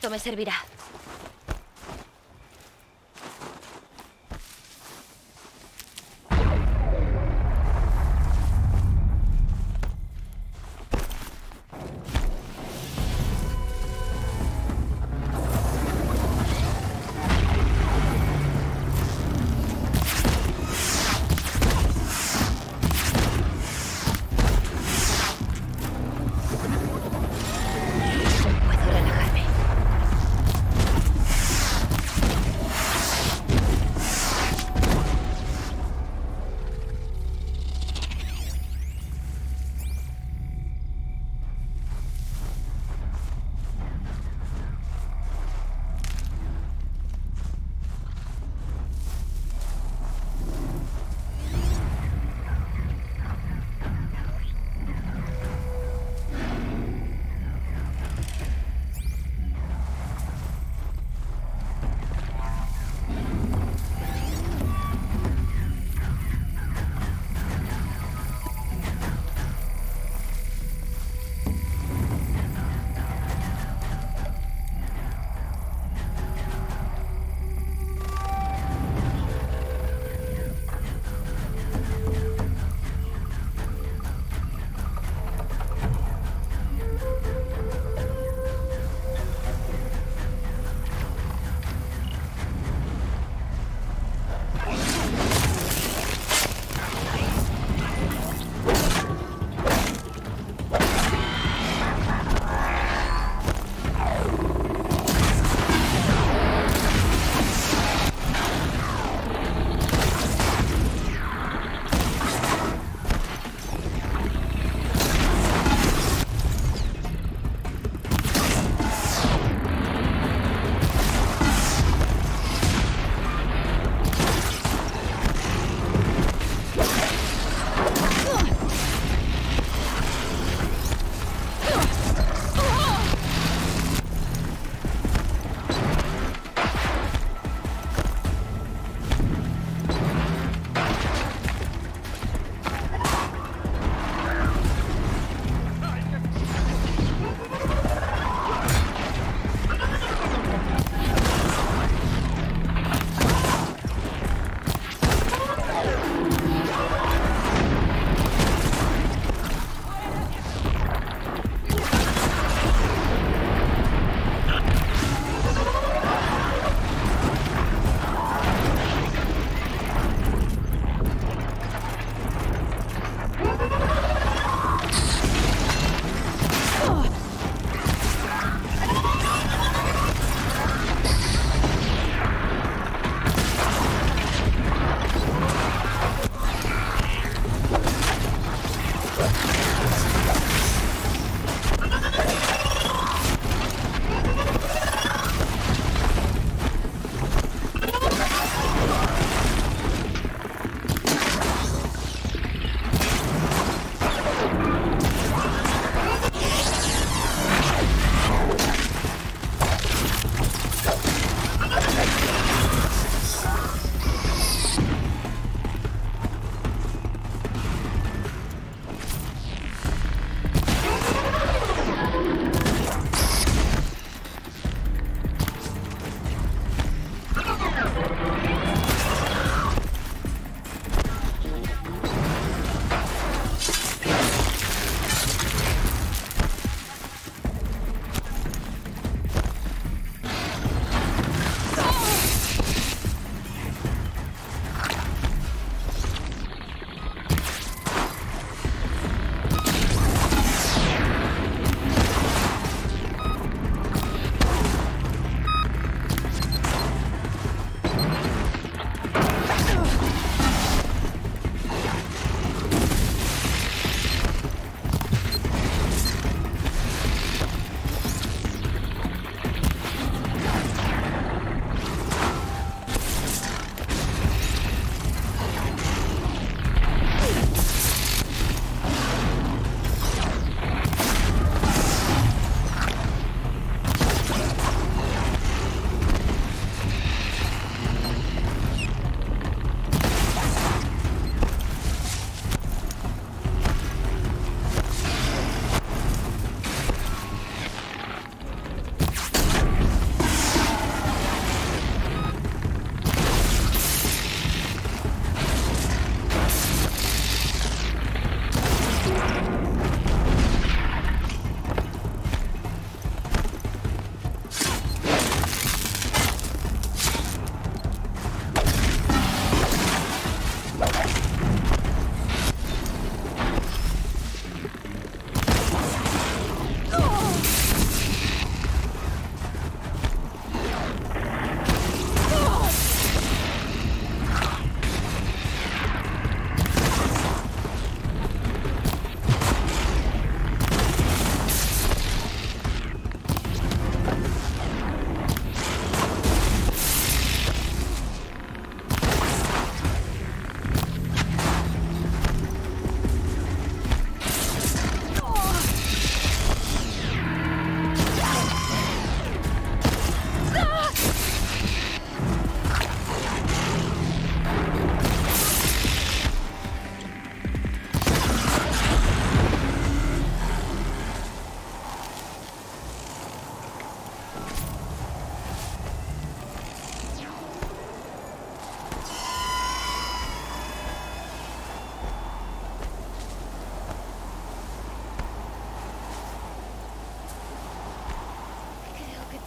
Esto me servirá. Puedo relajarme.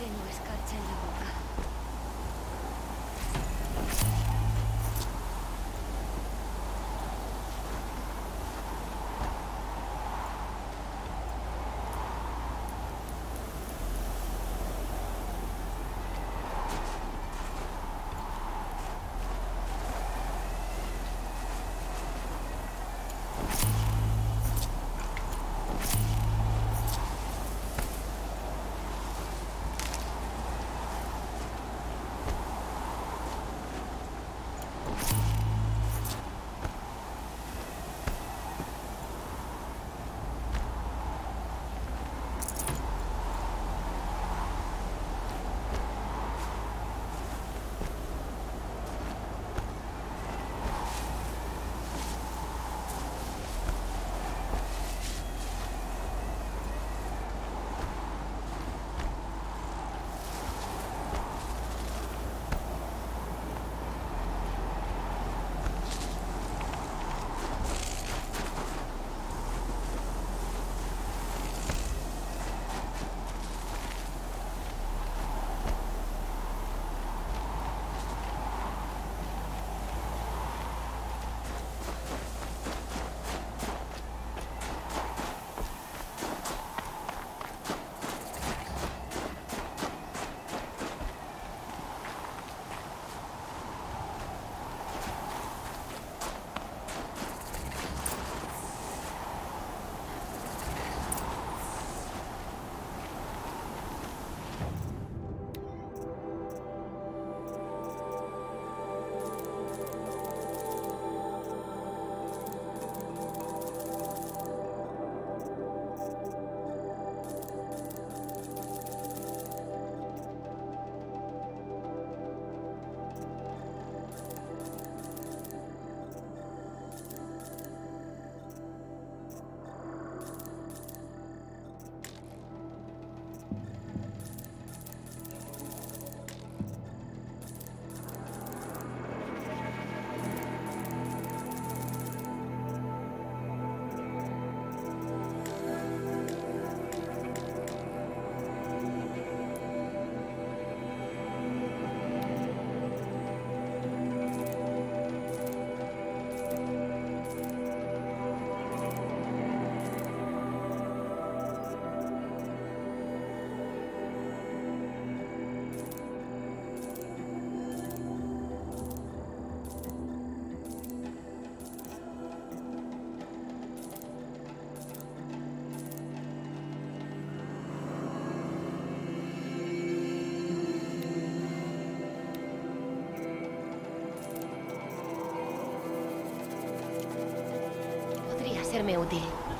Tengo escarcha en la boca. Serme útil.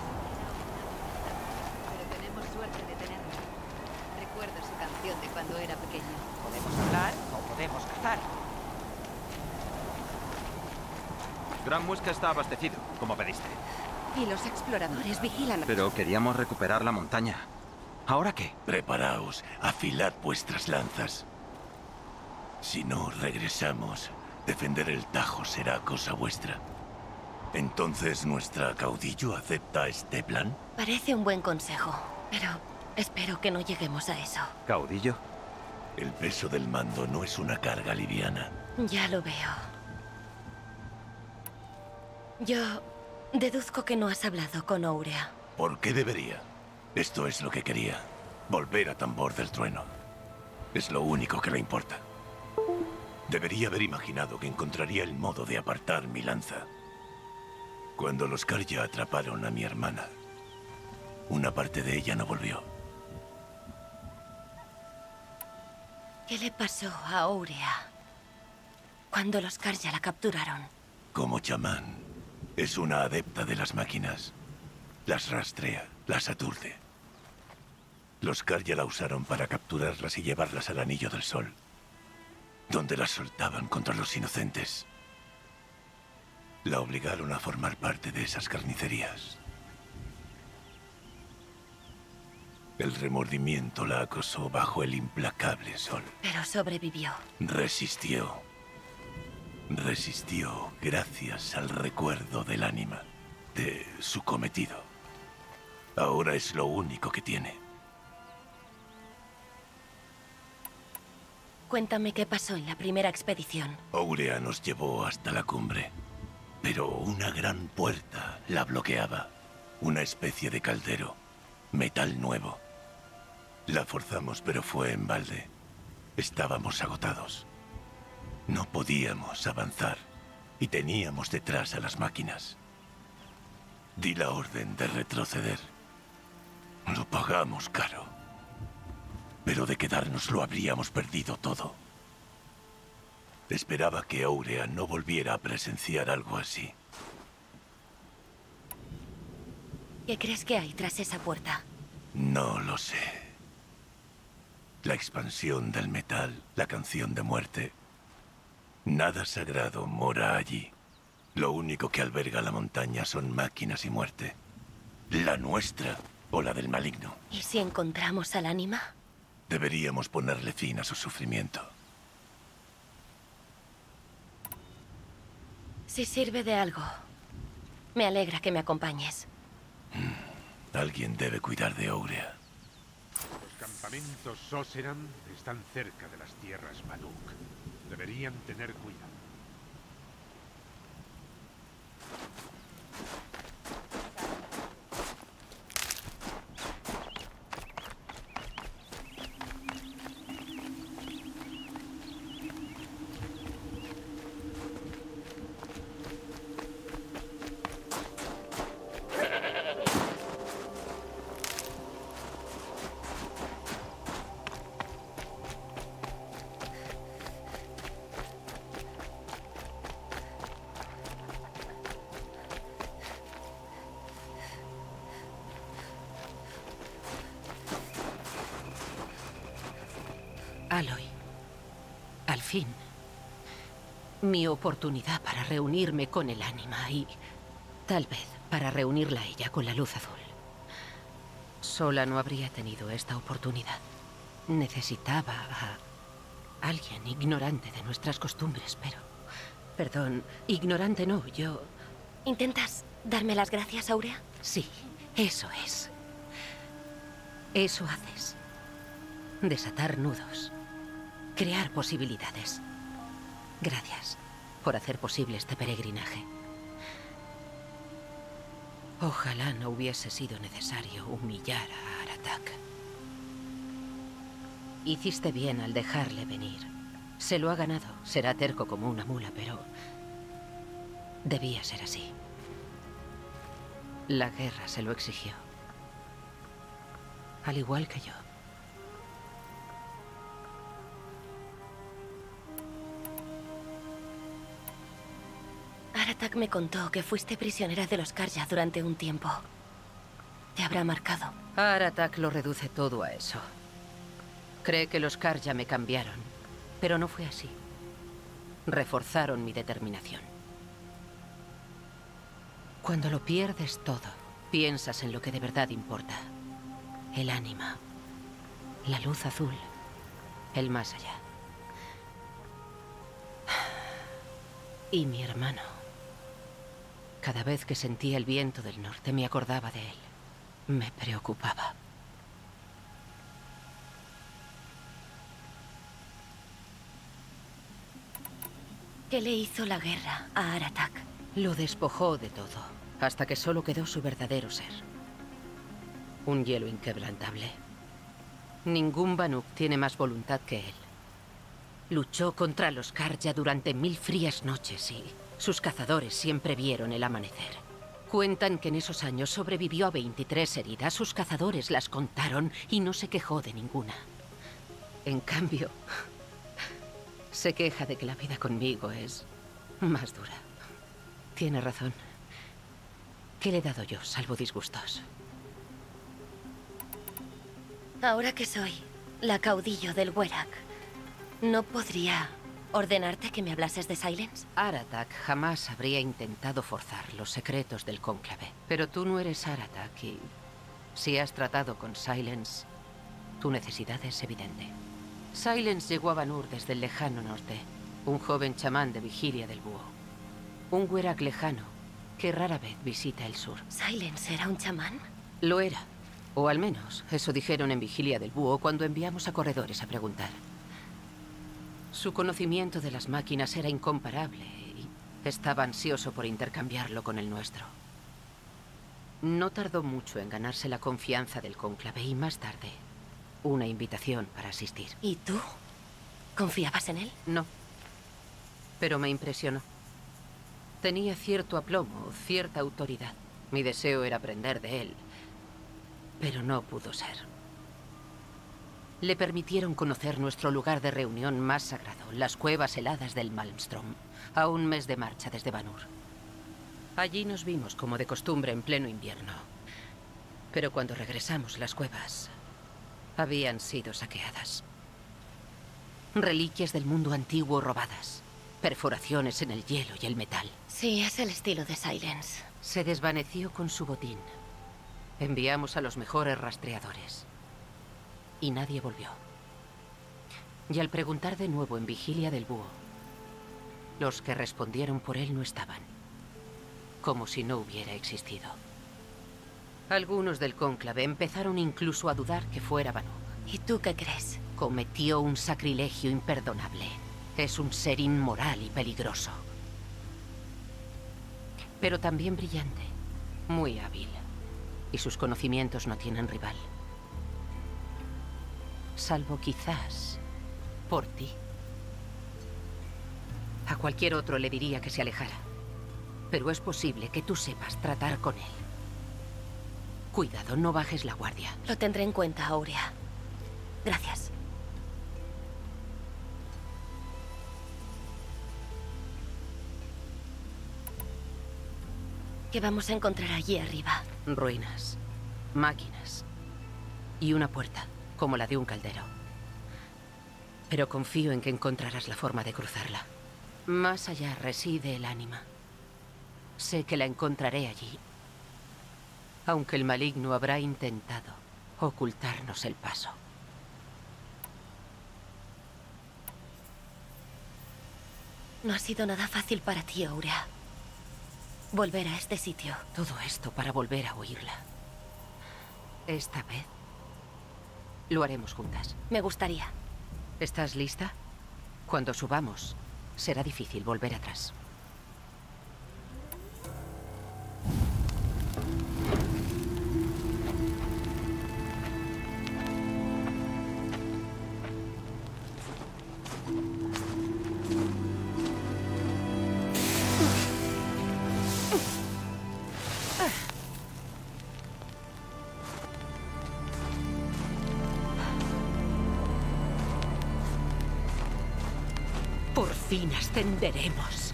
Pero tenemos suerte de tenerlo. Recuerdo su canción de cuando era pequeño. Podemos hablar o podemos cazar. Gran Muesca está abastecido, como pediste. Y los exploradores vigilan. Pero queríamos recuperar la montaña. ¿Ahora qué? Preparaos, afilad vuestras lanzas. Si no regresamos, defender el Tajo será cosa vuestra. ¿Entonces nuestra caudillo acepta este plan? Parece un buen consejo, pero espero que no lleguemos a eso. ¿Caudillo? El peso del mando no es una carga liviana. Ya lo veo. Yo deduzco que no has hablado con Ourea. ¿Por qué debería? Esto es lo que quería. Volver a Tambor del Trueno. Es lo único que le importa. Debería haber imaginado que encontraría el modo de apartar mi lanza. Cuando los Karja atraparon a mi hermana, una parte de ella no volvió. ¿Qué le pasó a Ourea cuando los Karja la capturaron? Como chamán, es una adepta de las máquinas. Las rastrea, las aturde. Los Karja la usaron para capturarlas y llevarlas al Anillo del Sol, donde las soltaban contra los inocentes. La obligaron a formar parte de esas carnicerías. El remordimiento la acosó bajo el implacable sol. Pero sobrevivió. Resistió. Resistió gracias al recuerdo del ánima, de su cometido. Ahora es lo único que tiene. Cuéntame qué pasó en la primera expedición. Ourea nos llevó hasta la cumbre, pero una gran puerta la bloqueaba. Una especie de caldero, metal nuevo. La forzamos, pero fue en balde. Estábamos agotados. No podíamos avanzar y teníamos detrás a las máquinas. Di la orden de retroceder. Lo pagamos caro. Pero de quedarnos lo habríamos perdido todo. Esperaba que Ourea no volviera a presenciar algo así. ¿Qué crees que hay tras esa puerta? No lo sé. La expansión del metal, la canción de muerte. Nada sagrado mora allí. Lo único que alberga la montaña son máquinas y muerte. La nuestra o la del maligno. ¿Y si encontramos al ánima? Deberíamos ponerle fin a su sufrimiento. Si sirve de algo, me alegra que me acompañes. Alguien debe cuidar de Ourea. Los campamentos Oseram están cerca de las tierras Banuk. Deberían tener cuidado. Aloy, al fin, mi oportunidad para reunirme con el ánima y tal vez para reunirla a ella con la luz azul. Sola no habría tenido esta oportunidad. Necesitaba a alguien ignorante de nuestras costumbres, pero... Perdón, ignorante no, yo... ¿Intentas darme las gracias, Ourea? Sí, eso es. Eso haces. Desatar nudos. Crear posibilidades. Gracias por hacer posible este peregrinaje. Ojalá no hubiese sido necesario humillar a Aratak. Hiciste bien al dejarle venir. Se lo ha ganado. Será terco como una mula, pero... debía ser así. La guerra se lo exigió. Al igual que yo. Aratak me contó que fuiste prisionera de los Karja durante un tiempo. Te habrá marcado. Aratak lo reduce todo a eso. Cree que los Karja me cambiaron, pero no fue así. Reforzaron mi determinación. Cuando lo pierdes todo, piensas en lo que de verdad importa. El ánima, la luz azul, el más allá. Y mi hermano. Cada vez que sentía el viento del norte me acordaba de él. Me preocupaba. ¿Qué le hizo la guerra a Aratak? Lo despojó de todo, hasta que solo quedó su verdadero ser. Un hielo inquebrantable. Ningún Banuk tiene más voluntad que él. Luchó contra los Karja durante 1000 frías noches y sus cazadores siempre vieron el amanecer. Cuentan que en esos años sobrevivió a 23 heridas. Sus cazadores las contaron y no se quejó de ninguna. En cambio, se queja de que la vida conmigo es más dura. Tiene razón. ¿Qué le he dado yo, salvo disgustos? Ahora que soy la caudillo del Werak, ¿no podría ordenarte que me hablases de Silence? Aratak jamás habría intentado forzar los secretos del cónclave. Pero tú no eres Aratak y si has tratado con Silence, tu necesidad es evidente. Silence llegó a Banur desde el lejano norte, un joven chamán de Vigilia del Búho. Un Werak lejano que rara vez visita el sur. ¿Silence era un chamán? Lo era. O al menos, eso dijeron en Vigilia del Búho cuando enviamos a corredores a preguntar. Su conocimiento de las máquinas era incomparable y estaba ansioso por intercambiarlo con el nuestro. No tardó mucho en ganarse la confianza del cónclave y más tarde, una invitación para asistir. ¿Y tú? ¿Confiabas en él? No, pero me impresionó. Tenía cierto aplomo, cierta autoridad. Mi deseo era aprender de él, pero no pudo ser. Le permitieron conocer nuestro lugar de reunión más sagrado, las cuevas heladas del Malmstrom, a un mes de marcha desde Vanur. Allí nos vimos como de costumbre en pleno invierno. Pero cuando regresamos, las cuevas habían sido saqueadas. Reliquias del mundo antiguo robadas. Perforaciones en el hielo y el metal. Sí, es el estilo de Silence. Se desvaneció con su botín. Enviamos a los mejores rastreadores. Y nadie volvió. Y al preguntar de nuevo en Vigilia del Búho, los que respondieron por él no estaban. Como si no hubiera existido. Algunos del cónclave empezaron incluso a dudar que fuera Banuk. ¿Y tú qué crees? Cometió un sacrilegio imperdonable. Es un ser inmoral y peligroso. Pero también brillante. Muy hábil. Y sus conocimientos no tienen rival. Salvo quizás por ti. A cualquier otro le diría que se alejara. Pero es posible que tú sepas tratar con él. Cuidado, no bajes la guardia. Lo tendré en cuenta, Aurea. Gracias. ¿Qué vamos a encontrar allí arriba? Ruinas, máquinas y una puerta, como la de un caldero. Pero confío en que encontrarás la forma de cruzarla. Más allá reside el ánima. Sé que la encontraré allí. Aunque el maligno habrá intentado ocultarnos el paso. No ha sido nada fácil para ti, Aurea. Volver a este sitio. Todo esto para volver a oírla. Esta vez lo haremos juntas. Me gustaría. ¿Estás lista? Cuando subamos, será difícil volver atrás. Por fin ascenderemos.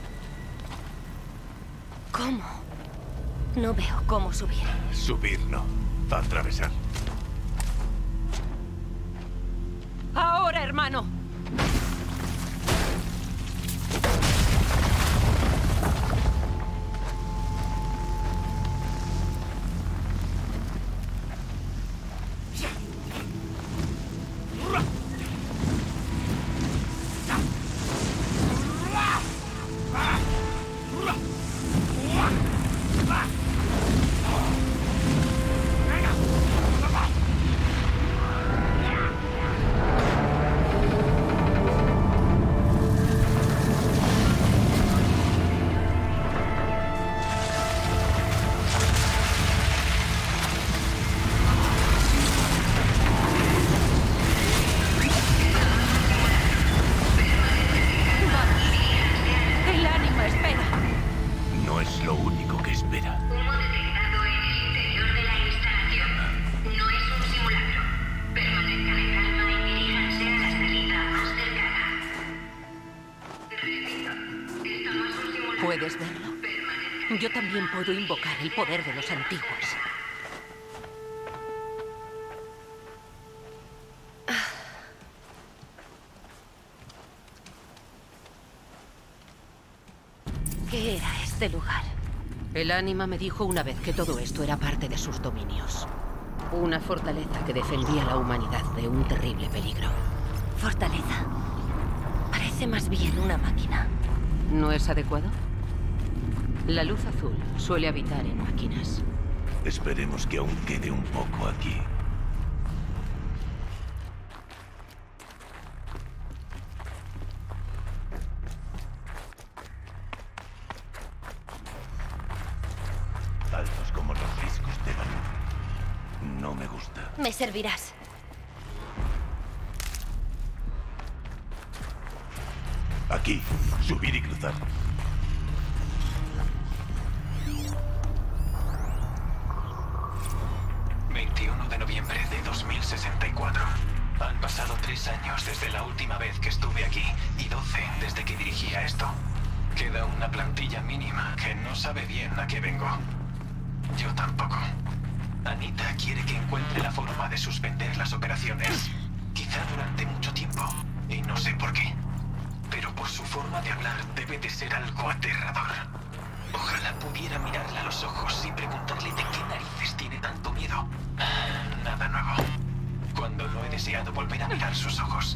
¿Cómo? No veo cómo subir. Subir no. Atravesar. ¡Ahora, hermano! ¿Puedes verlo? Yo también puedo invocar el poder de los antiguos. ¿Qué era este lugar? El ánima me dijo una vez que todo esto era parte de sus dominios. Una fortaleza que defendía a la humanidad de un terrible peligro. Fortaleza. Parece más bien una máquina. ¿No es adecuado? La luz azul suele habitar en máquinas. Esperemos que aún quede un poco aquí. Me servirás. Aquí, subir y cruzar. De noviembre de 2064. Han pasado 3 años desde la última vez que estuve aquí y 12 desde que dirigía esto. Queda una plantilla mínima que no sabe bien a qué vengo. Yo tampoco. Anita quiere que encuentre la forma de suspender las operaciones. Quizá durante mucho tiempo. Y no sé por qué. Pero por su forma de hablar debe de ser algo aterrador. Ojalá pudiera mirarle a los ojos y preguntarle de qué narices tiene tanto miedo. Nada nuevo. Cuando no he deseado volver a mirar sus ojos.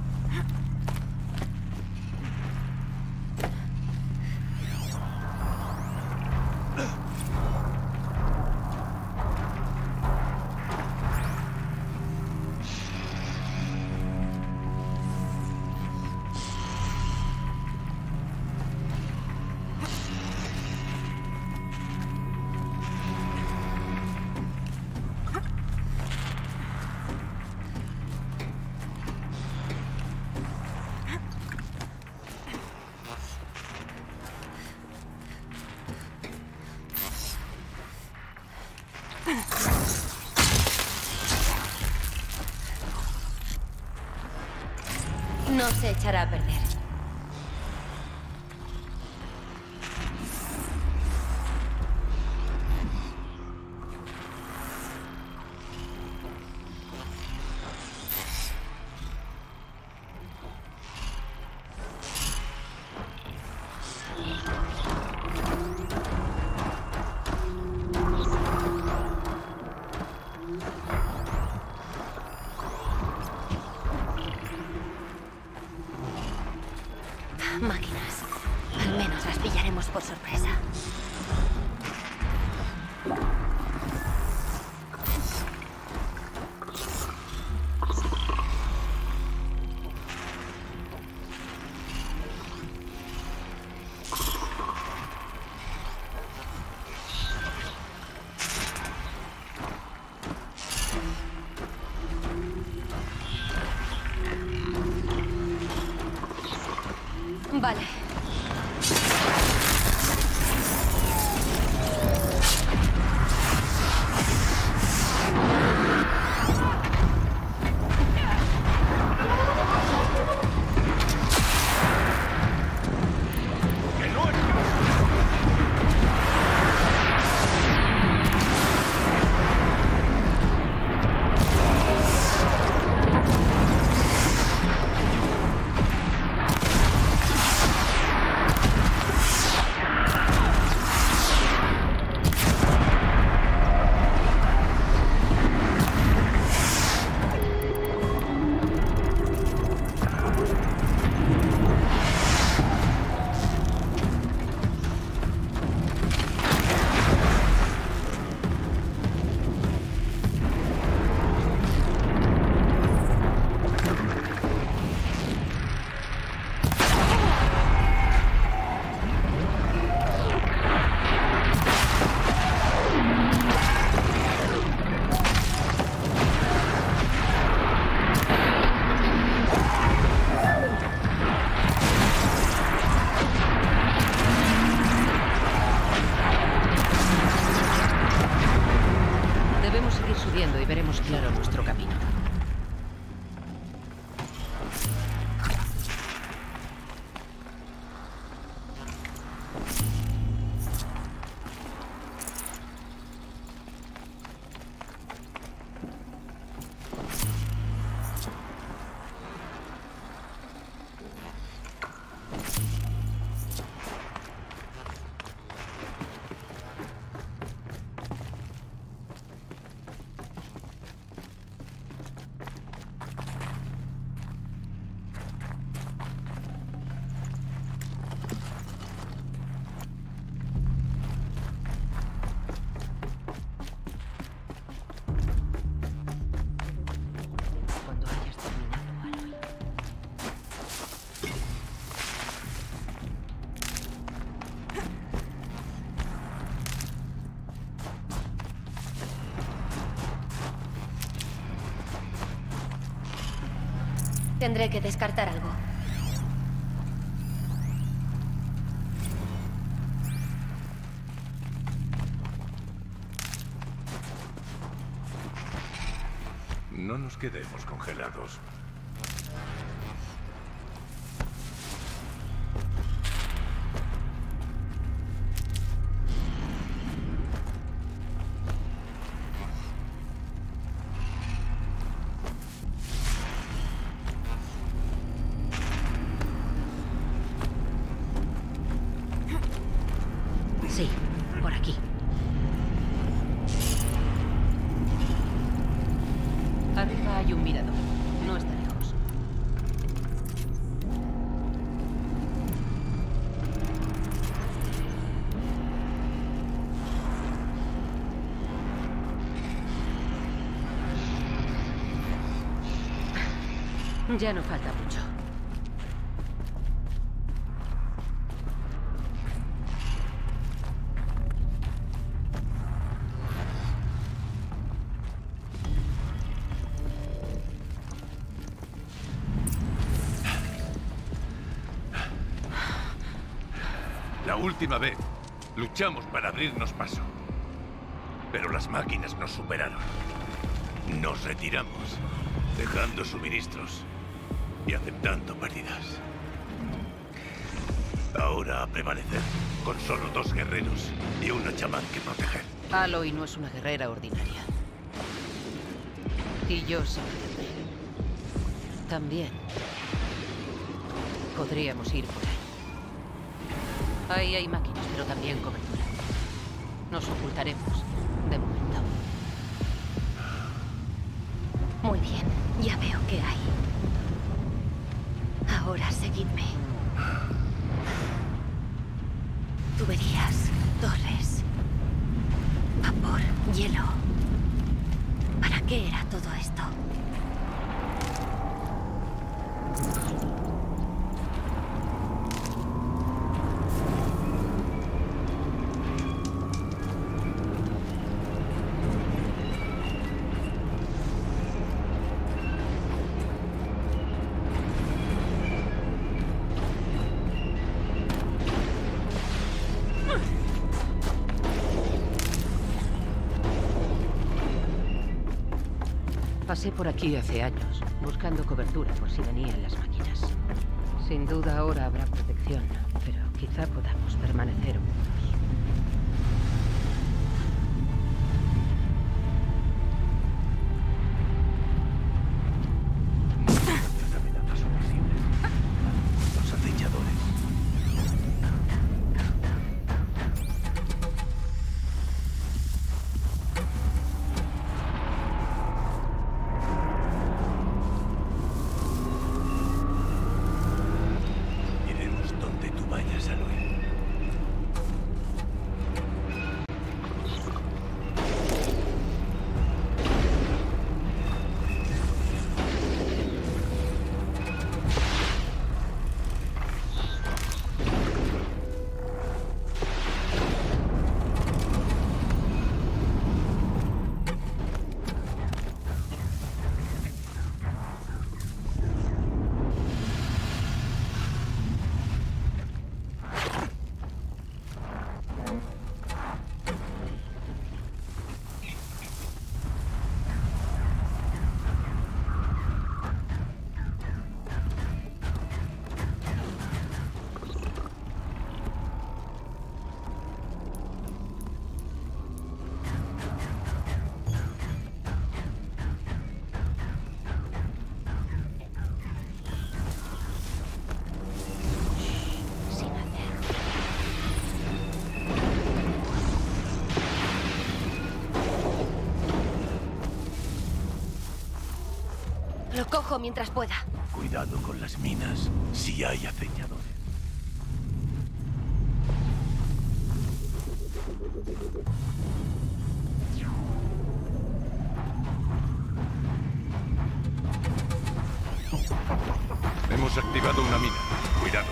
No se echará a perder. Máquinas. Al menos las pillaremos por sorpresa. Vale. Tendré que descartar algo. No nos quedemos congelados. Sí, por aquí. Arriba hay un mirador. No está lejos. Ya no falta mucho. La última vez, luchamos para abrirnos paso. Pero las máquinas nos superaron. Nos retiramos, dejando suministros y aceptando pérdidas. Ahora a prevalecer, con solo 2 guerreros y una chamán que proteger. Aloy no es una guerrera ordinaria. Y yo soy. También. Podríamos ir por ahí. Ahí hay máquinas, pero también cobertura. Nos ocultaremos, de momento. Muy bien, ya veo qué hay. Ahora seguidme. Tuberías, torres, vapor, hielo. ¿Para qué era todo esto? Pasé por aquí hace años, buscando cobertura por si venían las máquinas. Sin duda ahora habrá protección, pero quizá podamos permanecer ocultos. Las amenazas son visibles. Los acechadores. Iremos donde tú vayas, Aloy. Sin hacer. Lo cojo mientras pueda. Cuidado con las minas, si hay acechadores. Hemos activado una mina. Cuidado.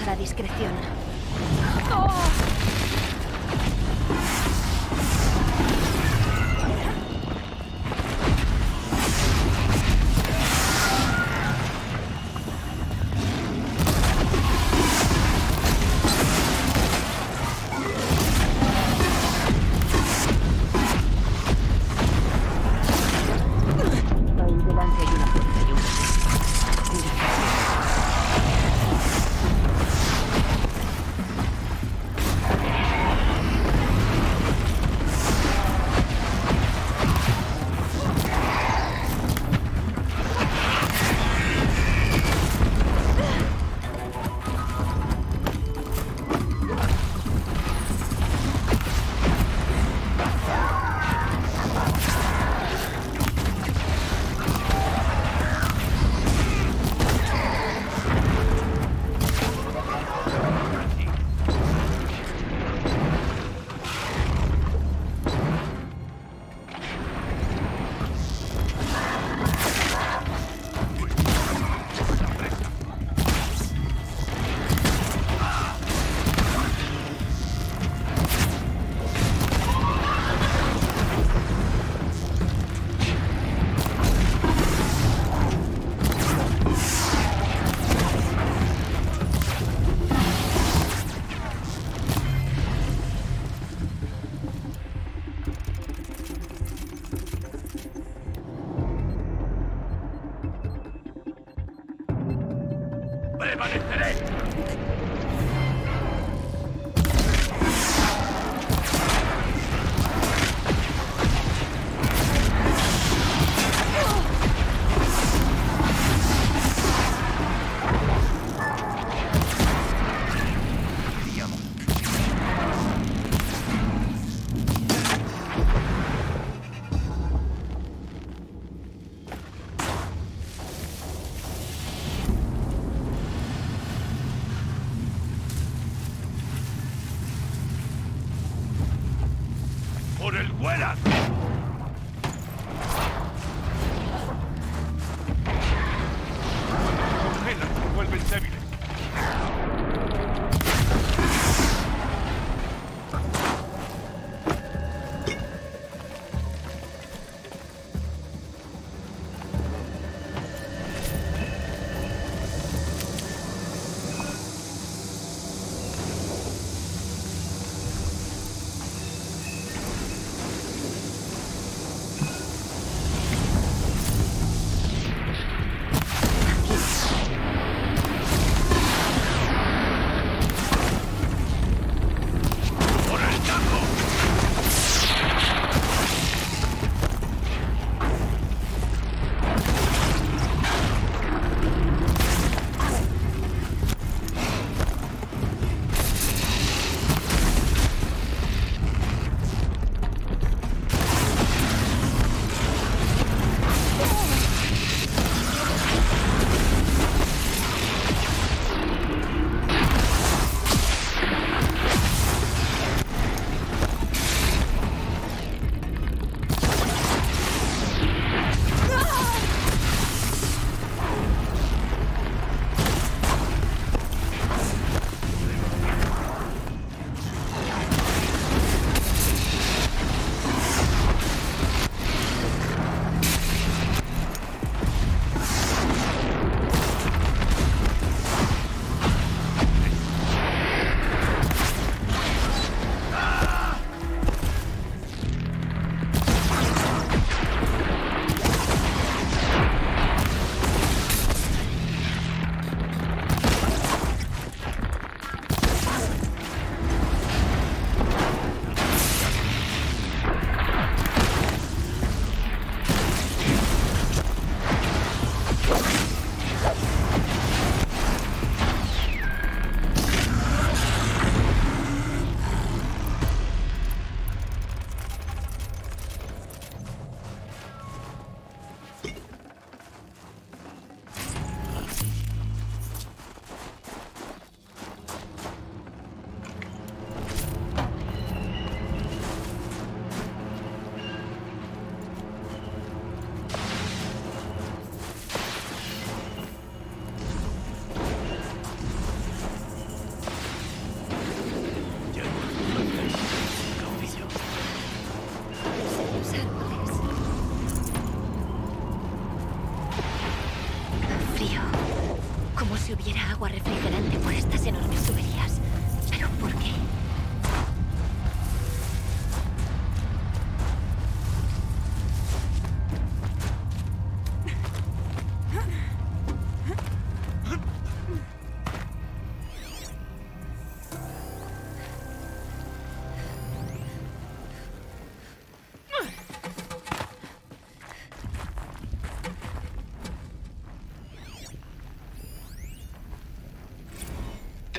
a la discreción. Ahí delante hay una puerta y un camino. Mira. ¡Prevaleceré! ¡Por el Werak! Congelan, se vuelven débiles.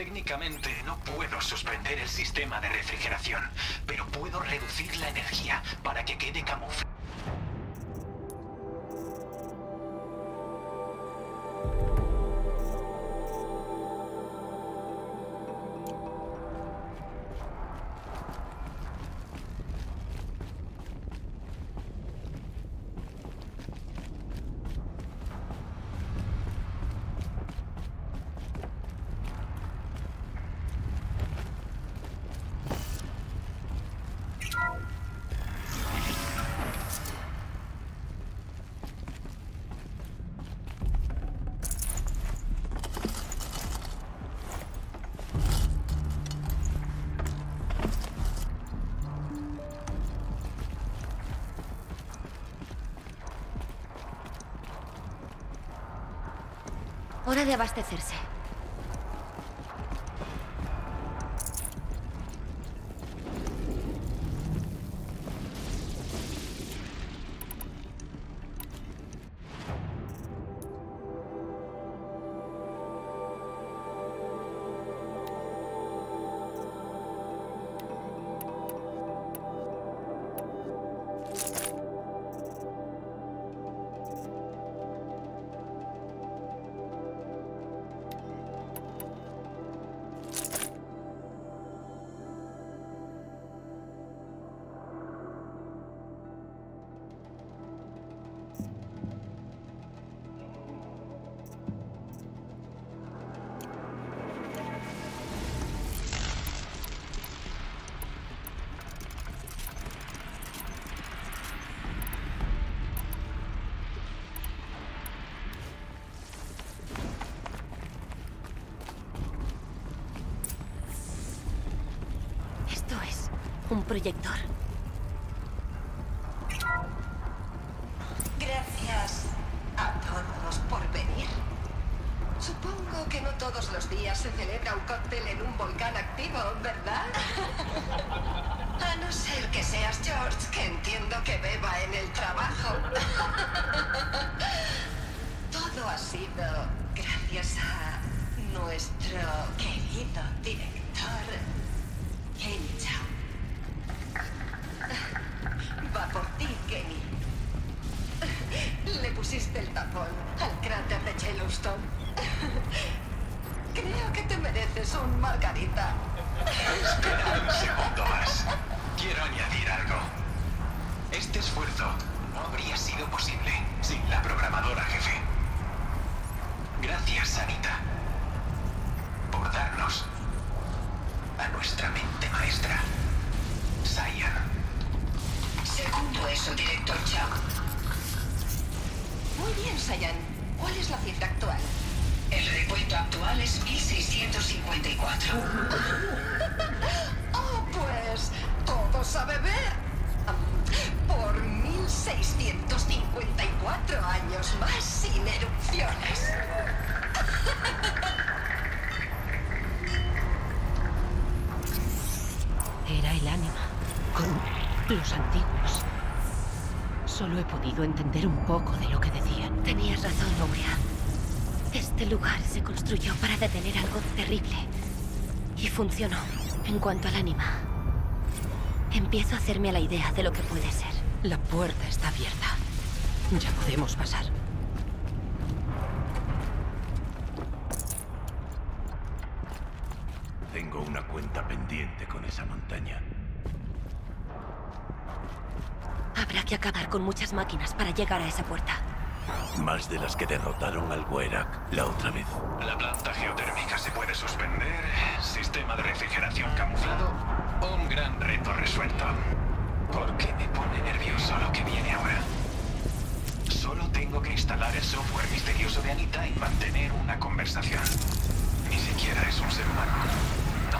Técnicamente no puedo suspender el sistema de refrigeración, pero puedo reducir la energía para que quede camuflado. Hora de abastecerse. Esto es un proyector. Gracias a todos por venir. Supongo que no todos los días se celebra un cóctel en un volcán activo, ¿verdad? A no ser que seas George, que entiendo que beba en el trabajo. Todo ha sido gracias a nuestro querido director, Kenny Chao. Va por ti, Kenny. Le pusiste el tapón al cráter de Yellowstone. Creo que te mereces un margarita. Espera un segundo más. Quiero añadir algo. Este esfuerzo no habría sido posible sin la programadora jefe. Gracias, Anita, por darnos a nuestra mente maestra, Cyan. Segundo eso, director Chao. Muy bien, Cyan. ¿Cuál es la cifra actual? El recuento actual es 1654. Oh, pues todos a beber. Por 1654 años más sin erupciones. Era el ánima, con los antiguos. Solo he podido entender un poco de lo que decían. Tenías razón, Aurea. Este lugar se construyó para detener algo terrible. Y funcionó. En cuanto al ánima, empiezo a hacerme a la idea de lo que puede ser. La puerta está abierta. Ya podemos pasar. Tengo una cuenta pendiente con esa montaña. Habrá que acabar con muchas máquinas para llegar a esa puerta. Más de las que derrotaron al Werak la otra vez. La planta geotérmica se puede suspender, sistema de refrigeración camuflado, un gran reto resuelto. ¿Por qué me pone nervioso lo que viene ahora? Solo tengo que instalar el software misterioso de Anita y mantener una conversación. Ni siquiera es un ser humano. No.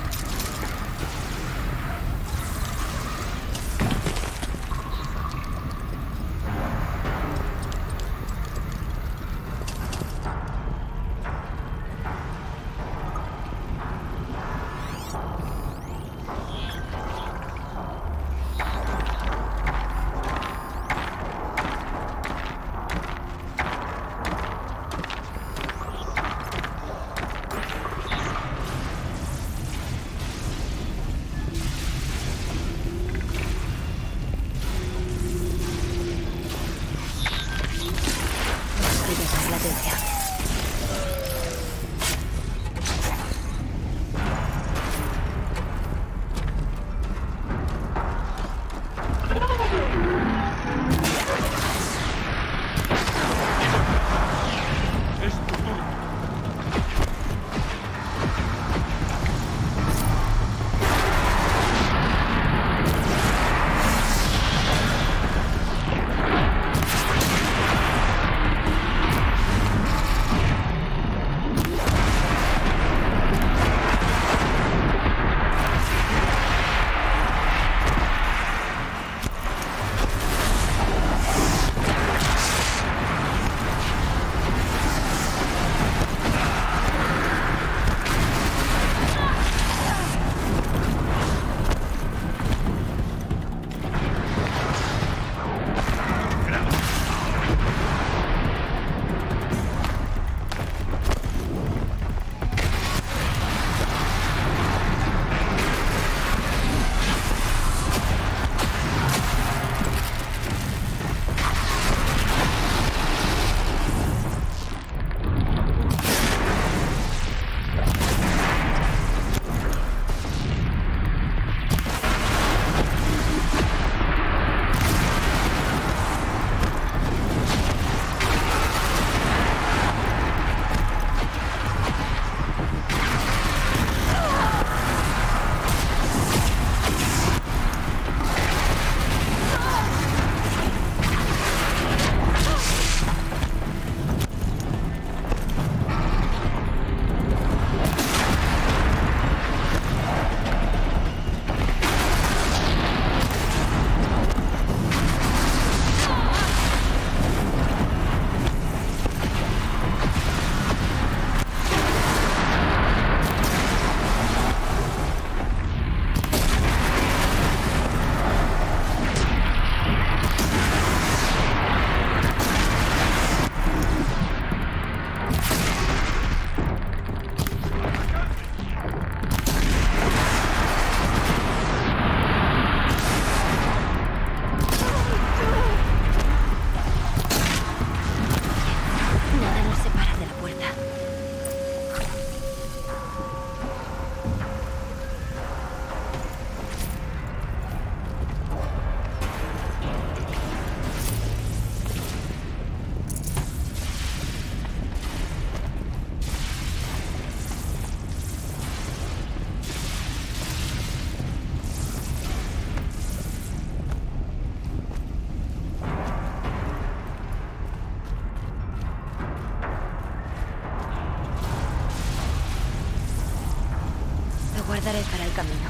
guardaré para el camino.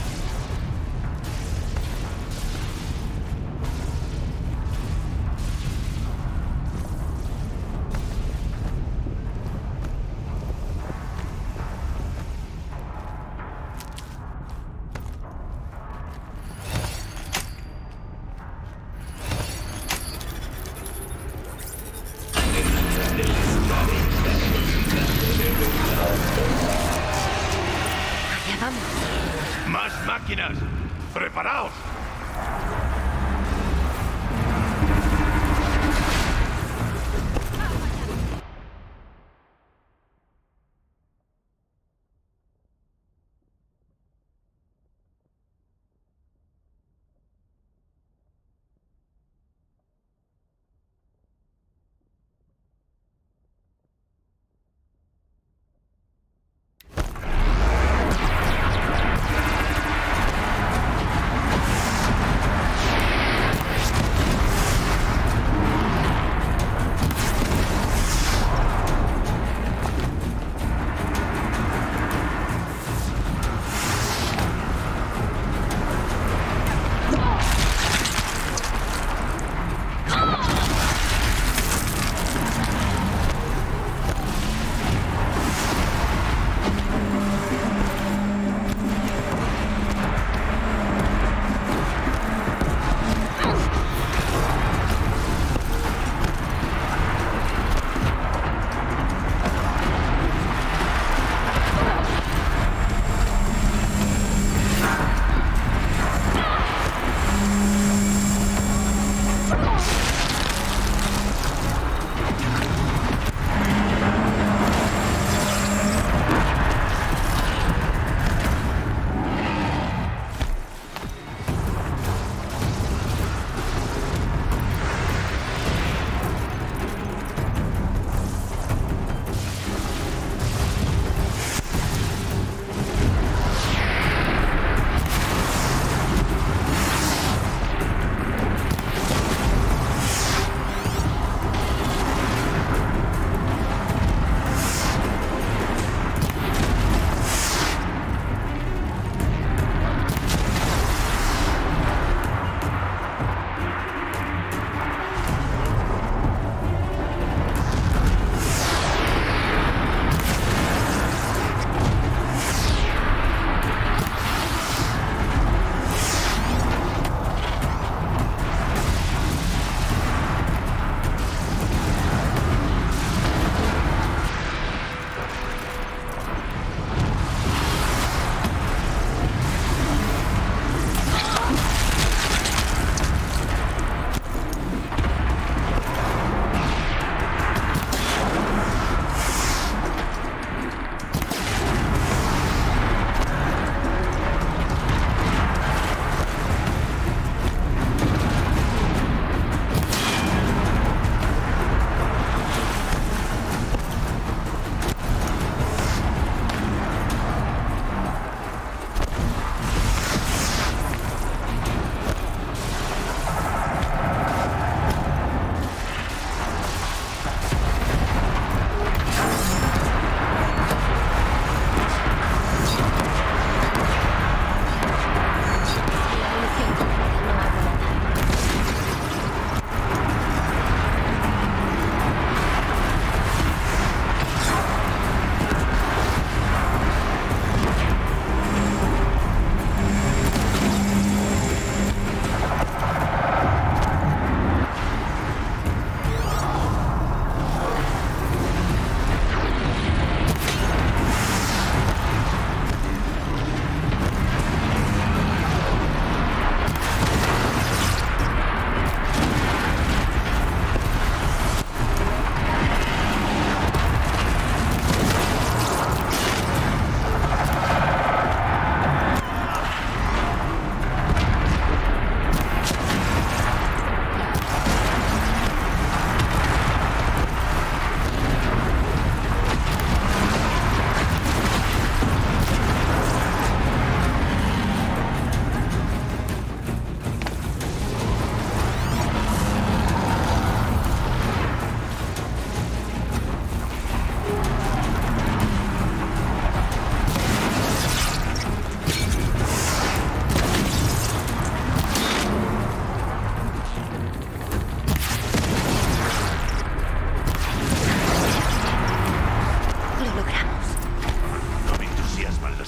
Allá vamos. ¡Más máquinas! ¡Preparaos!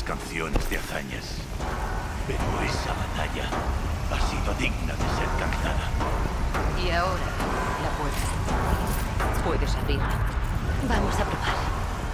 canciones de hazañas, pero esa batalla ha sido digna de ser cantada. Y ahora, la puerta. Puedes abrirla. Vamos a probar.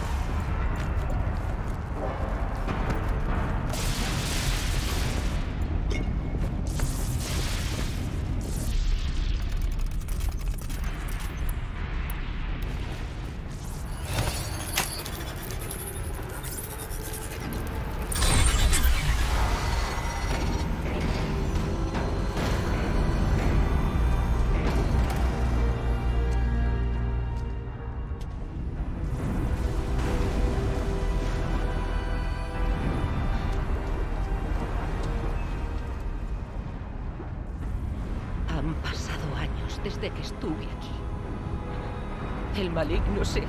Han pasado años desde que estuve aquí. El maligno se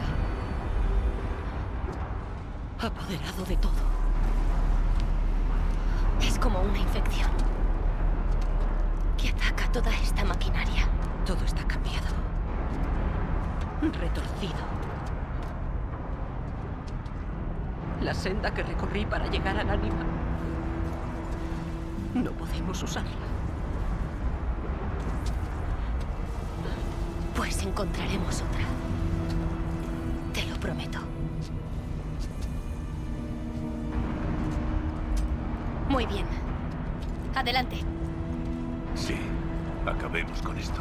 ha apoderado de todo. Es como una infección que ataca toda esta maquinaria. Todo está cambiado. Retorcido. La senda que recorrí para llegar al ánima. No podemos usarla. Pues encontraremos otra. Te lo prometo. Muy bien. Adelante. Sí, acabemos con esto.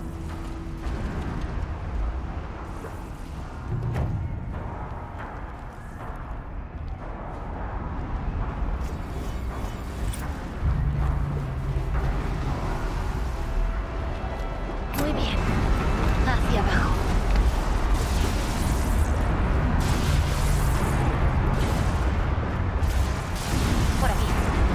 Muy bien. Hacia abajo. Por aquí.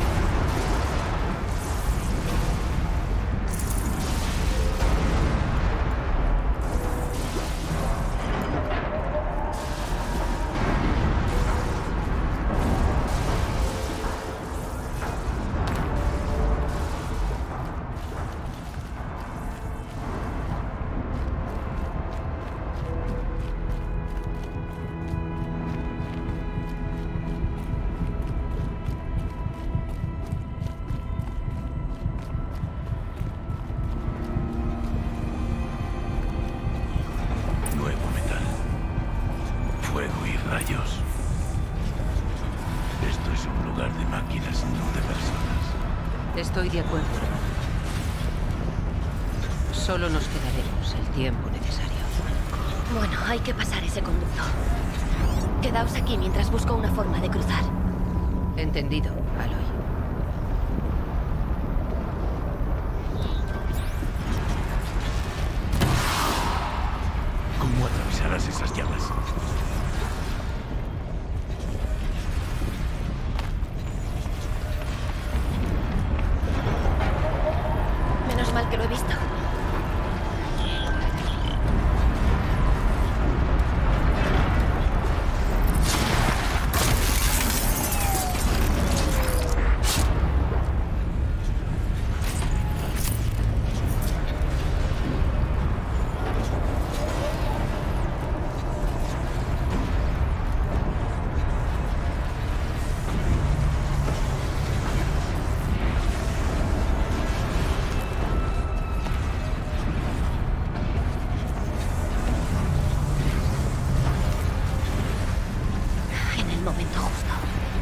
Nuevo metal. Fuego y rayos. Esto es un lugar de máquinas, no de personas. Estoy de acuerdo, hermano. Solo nos quedaremos el tiempo necesario. Bueno, hay que pasar ese conducto. Quedaos aquí mientras busco una forma de cruzar. Entendido, Aloy. ¿Cómo atravesarás esas llamas? Menos mal que lo he visto. En el momento justo.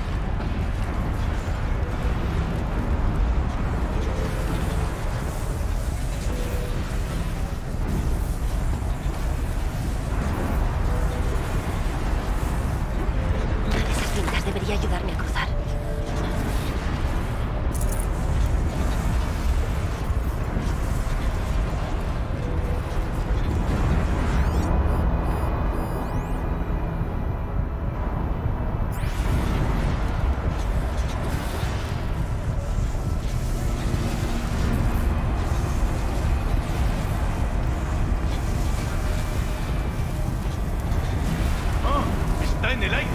Una de esas cintas debería ayudarme a cruzar. ¡Oh! ¡Está en el aire!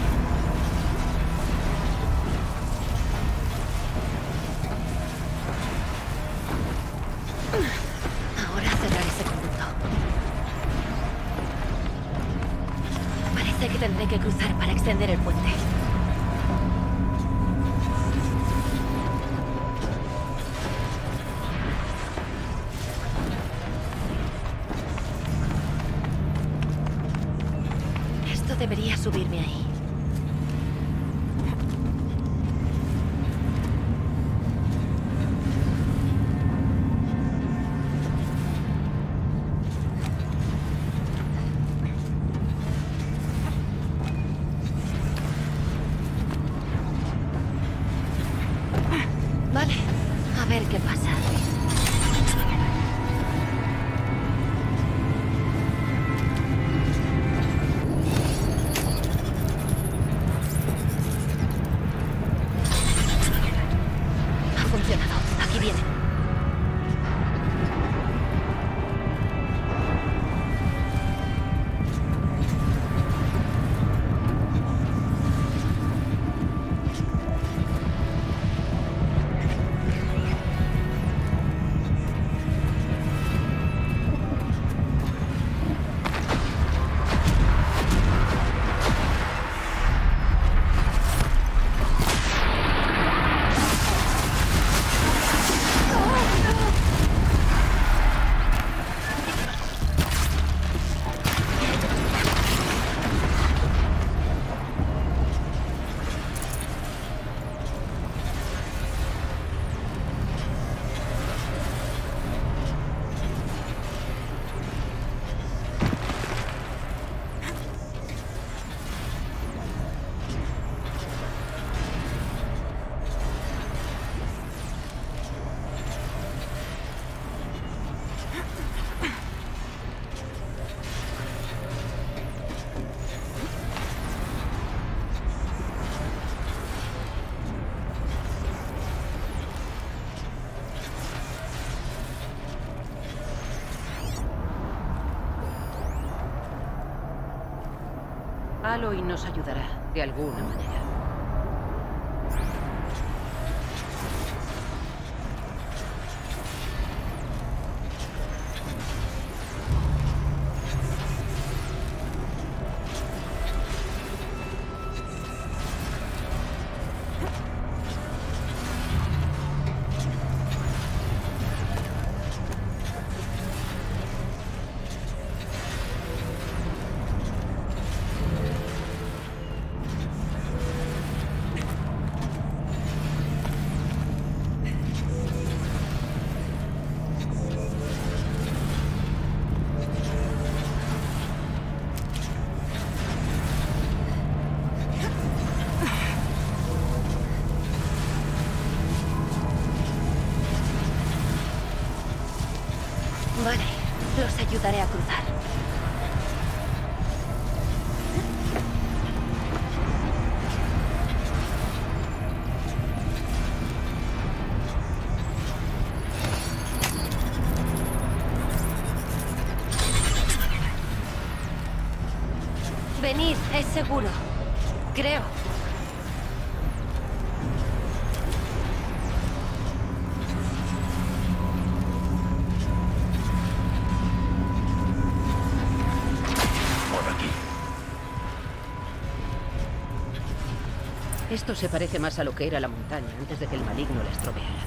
Ahora cerrar ese conducto. Parece que tendré que cruzar para extender el puente. subirme ahí. Vale, a ver qué pasa. Ha funcionado. Aquí vienen. Aloy nos ayudará, de alguna manera. Vale, los ayudaré a cruzar. Venid, es seguro. Creo. Esto se parece más a lo que era la montaña antes de que el maligno la estropeara.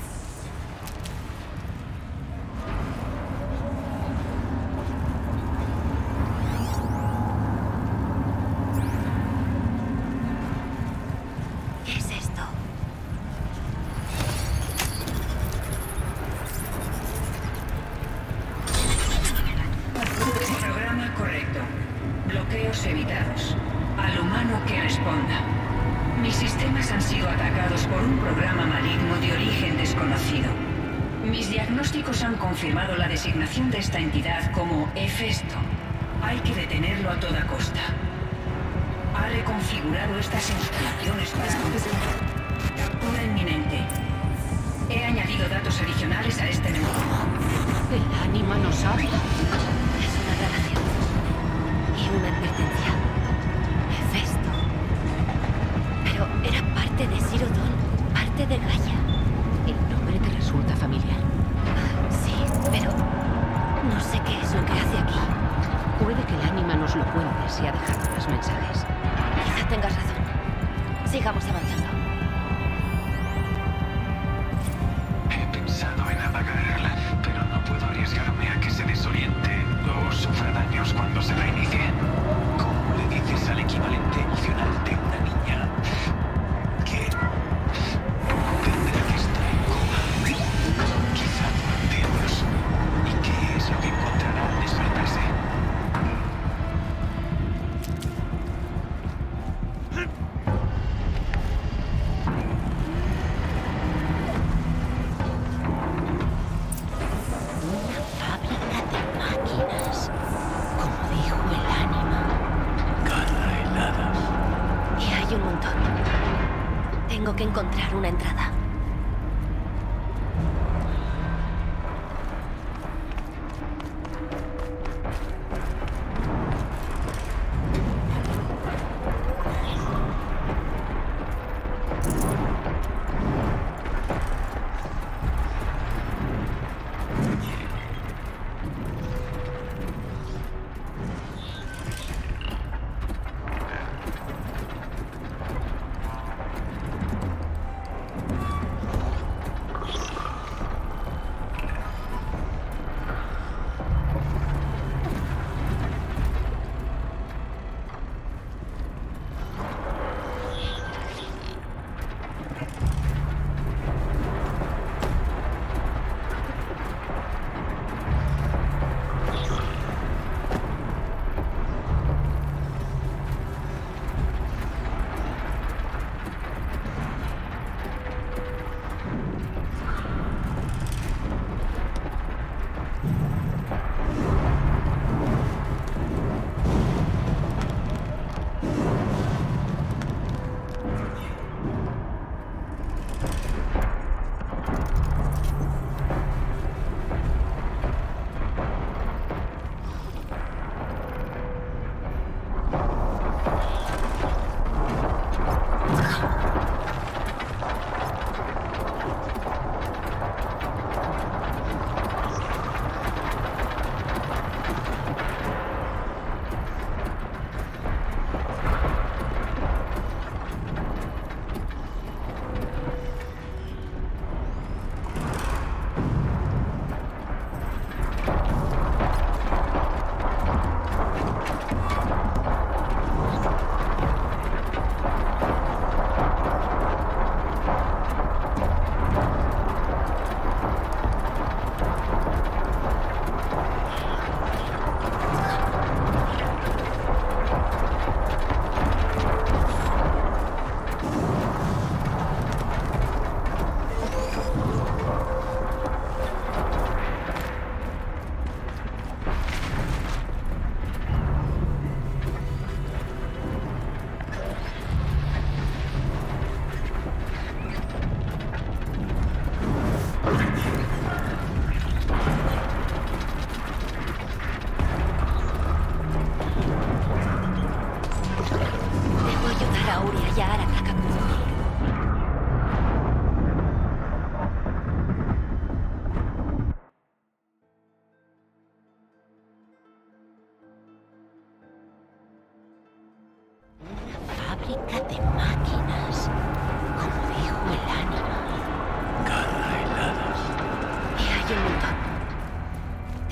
¿Qué es esto? Programa correcto. Bloqueos evitados. Al humano que responda. Mis sistemas han sido atacados por un programa maligno de origen desconocido. Mis diagnósticos han confirmado la designación de esta entidad como Hefesto. Hay que detenerlo a toda costa. Ha reconfigurado estas instalaciones para captura inminente. He añadido datos adicionales a este menú. El ánima nos habla. Es una grabación. Y una advertencia. Hefesto. Pero era parte de Sirodon, parte de Gaia. El nombre te resulta familiar. Sí, pero no sé qué es lo que hace aquí. Puede que el ánima nos lo cuente si ha dejado los mensajes. Quizá tengas razón. Sigamos avanzando. He pensado en apagarla, pero no puedo arriesgarme a que se desoriente o sufra daños cuando se reinicie. ¿Cómo le dices al equivalente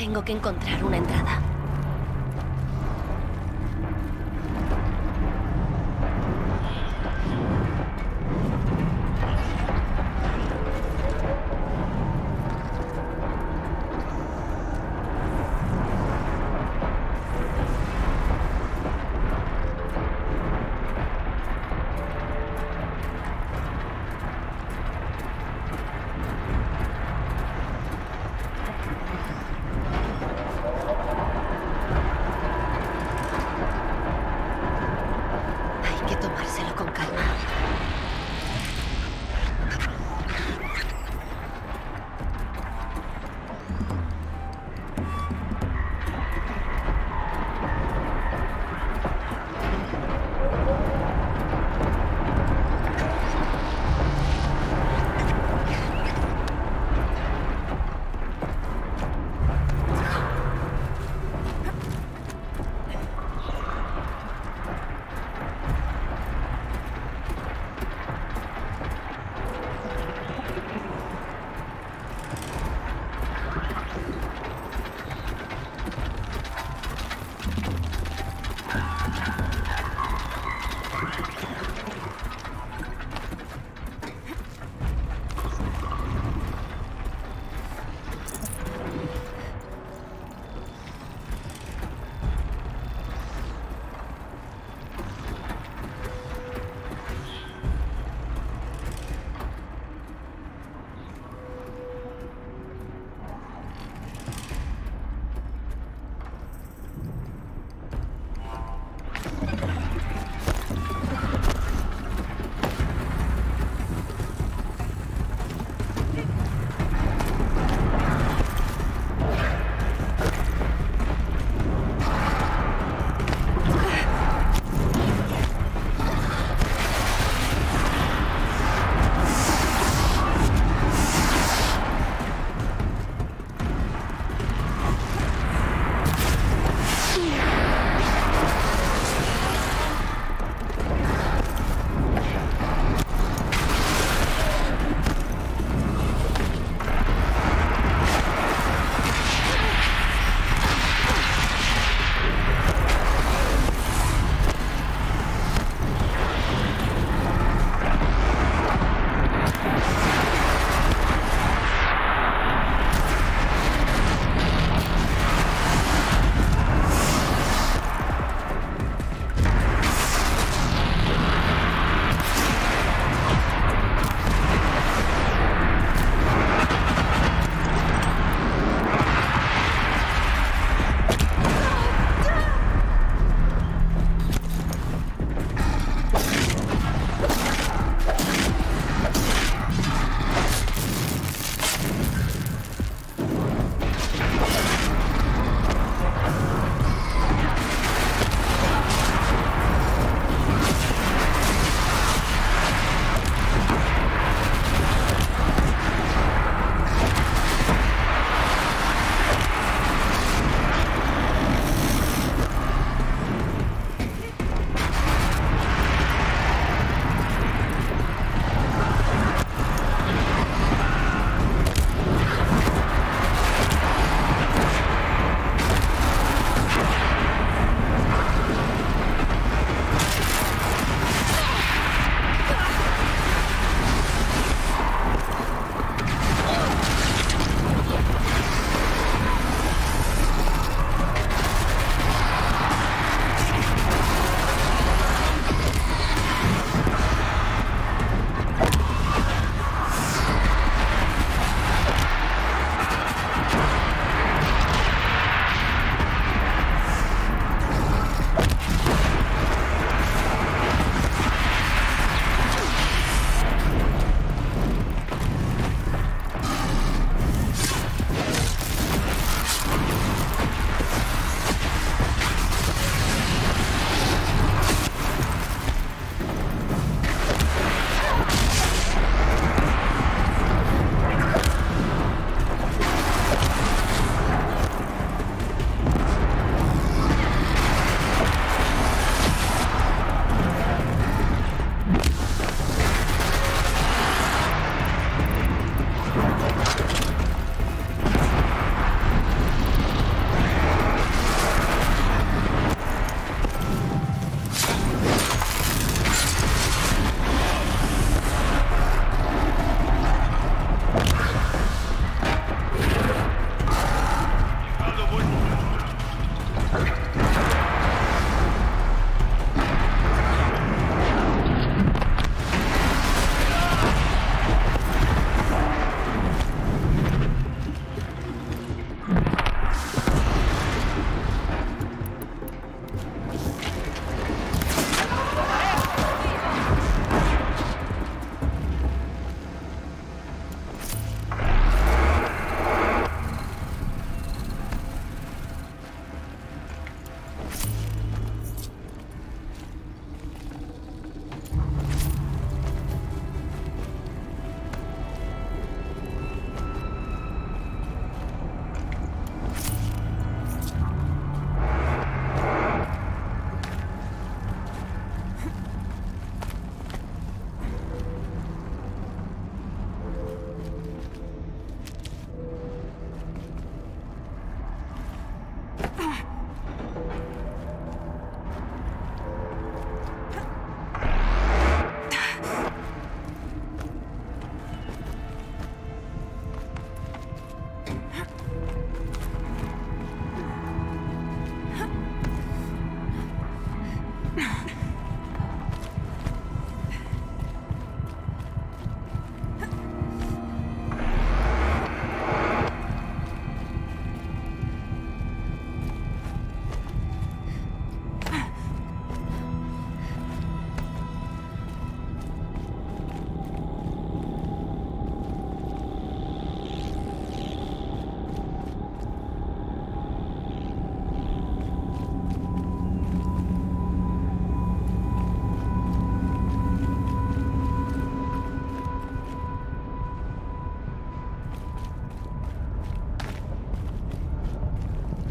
Tengo que encontrar una entrada.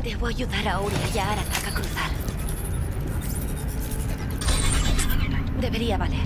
Debo ayudar a Aurea y a Aratak a cruzar. Debería valer.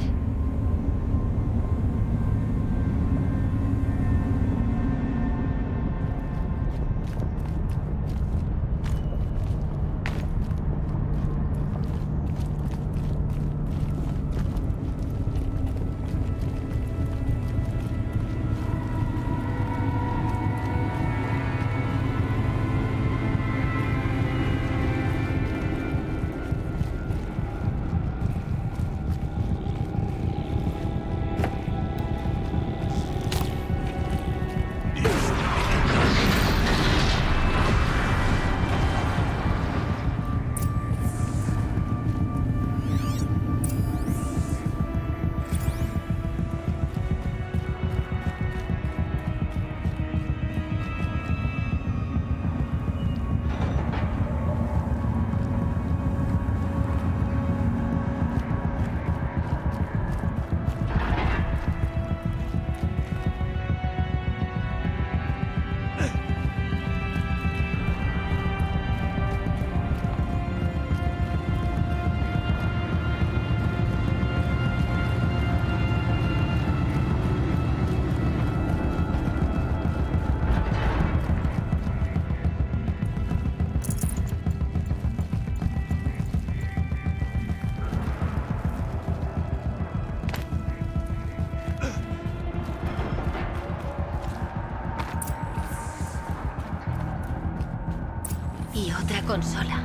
Y otra consola.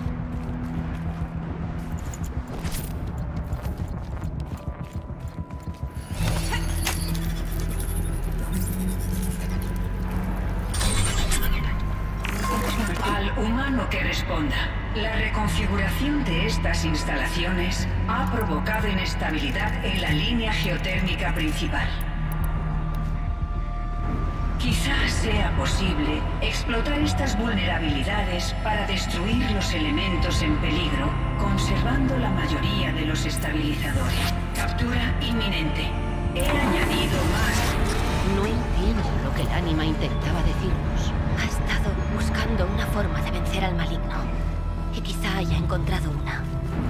Al humano que responda. La reconfiguración de estas instalaciones ha provocado inestabilidad en la línea geotérmica principal. Quizás sea posible explotar estas vulnerabilidades para destruir los elementos en peligro, conservando la mayoría de los estabilizadores. Captura inminente. He añadido más. No entiendo lo que el ánima intentaba decirnos. Ha estado buscando una forma de vencer al maligno. Y quizá haya encontrado una.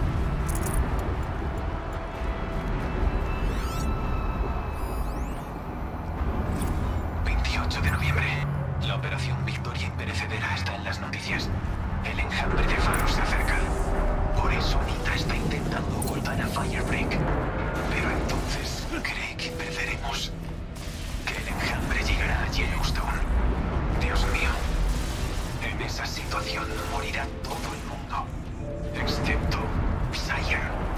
De noviembre. La operación Victoria Imperecedera está en las noticias. El enjambre de Faros se acerca. Por eso Nitra está intentando ocultar a Firebreak. Pero entonces cree que perderemos. Que el enjambre llegará a Yellowstone. Dios mío. En esa situación morirá todo el mundo. Excepto Sire.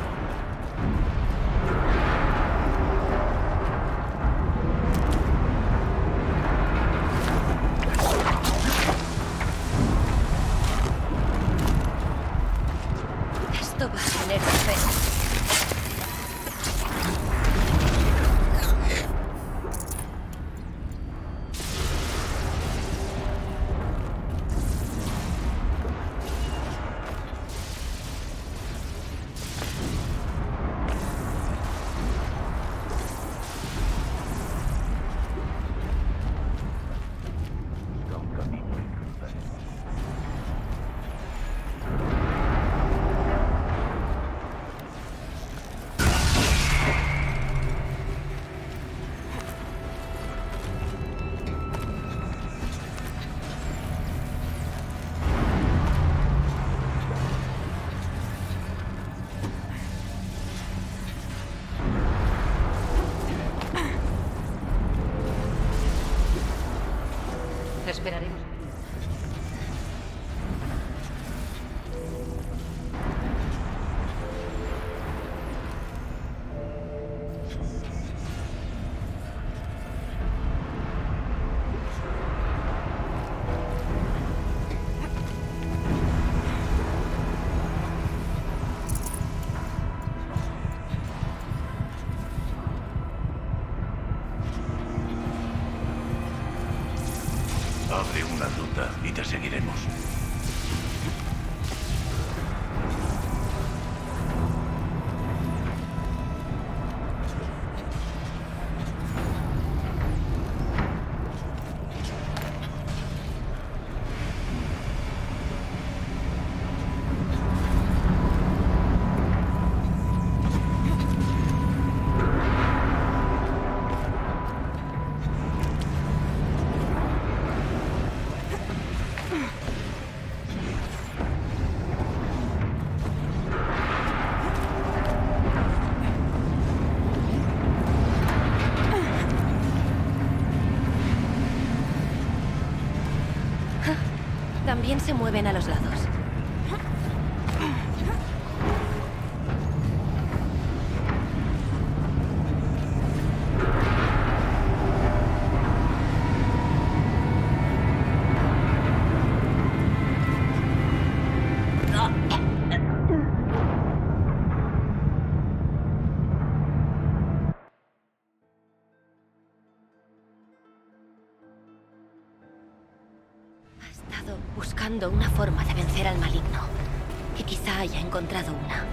Esto va a tener efecto. Esperaremos. Abre una ruta y te seguiremos. También se mueven a los lados. Buscando una forma de vencer al maligno. Y quizá haya encontrado una.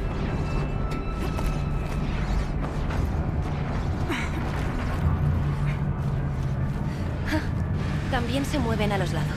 También se mueven a los lados.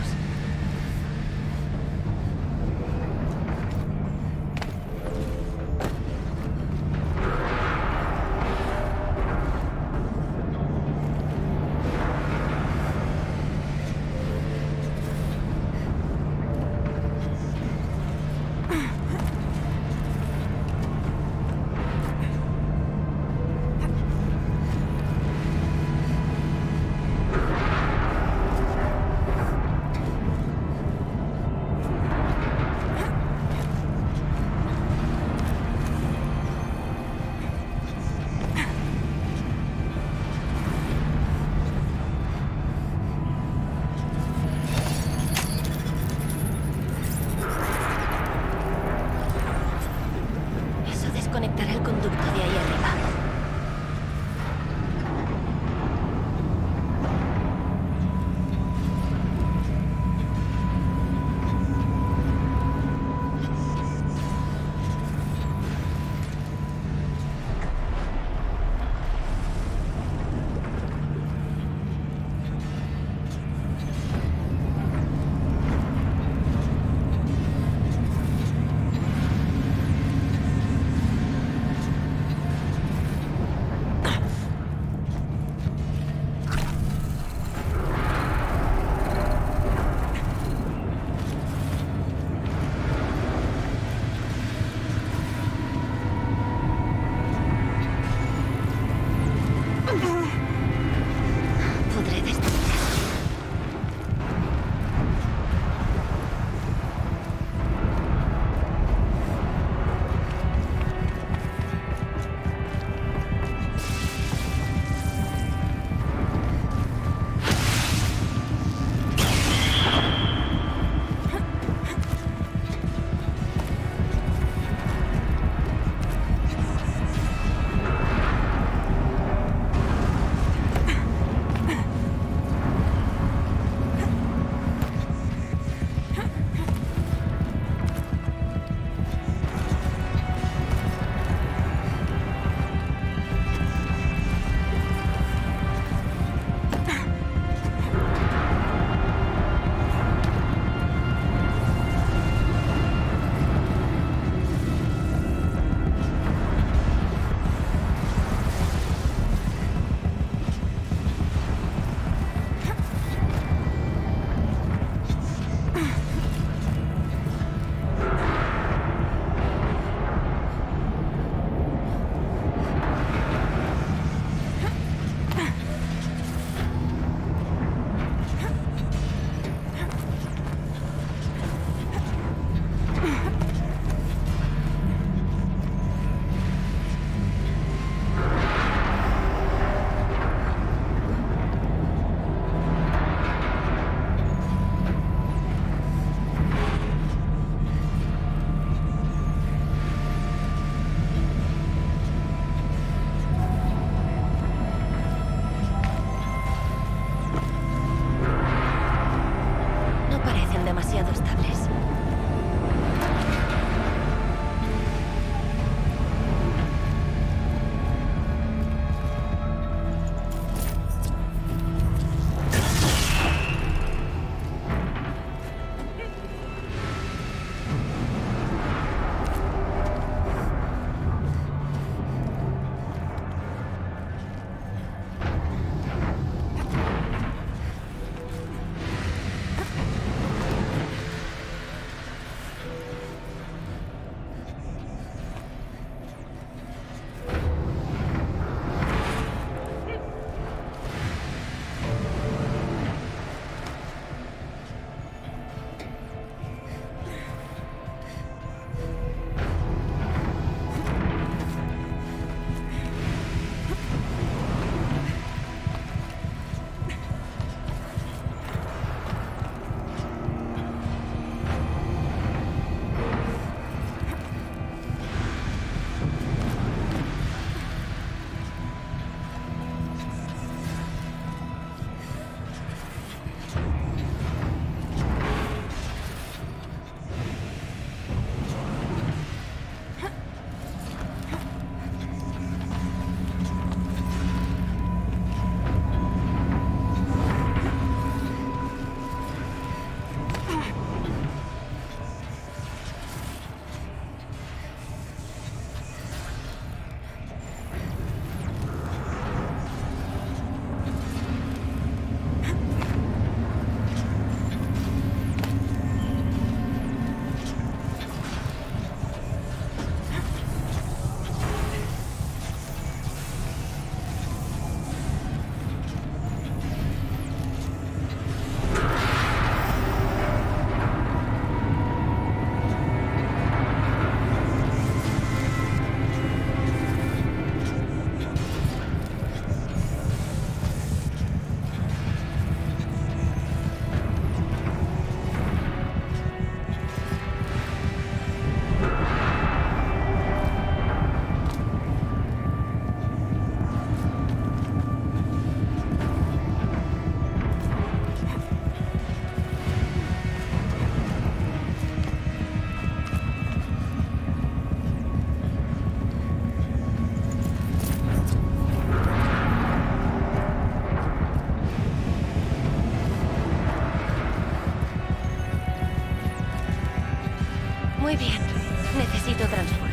Muy bien. Necesito transporte.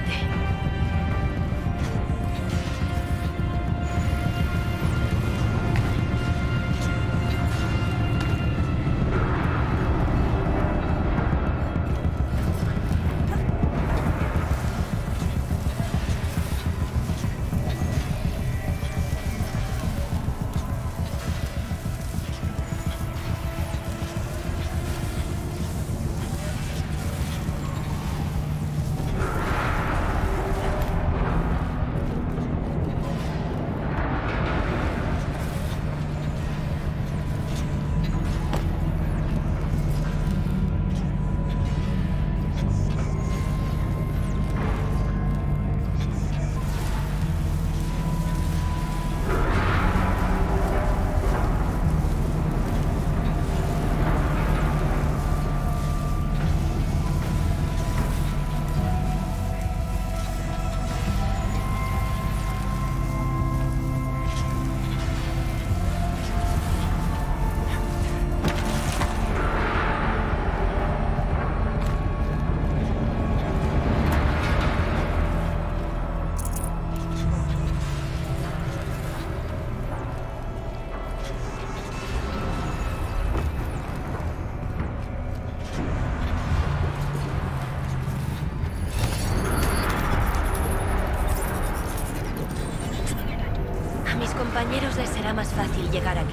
Compañeros les será más fácil llegar aquí.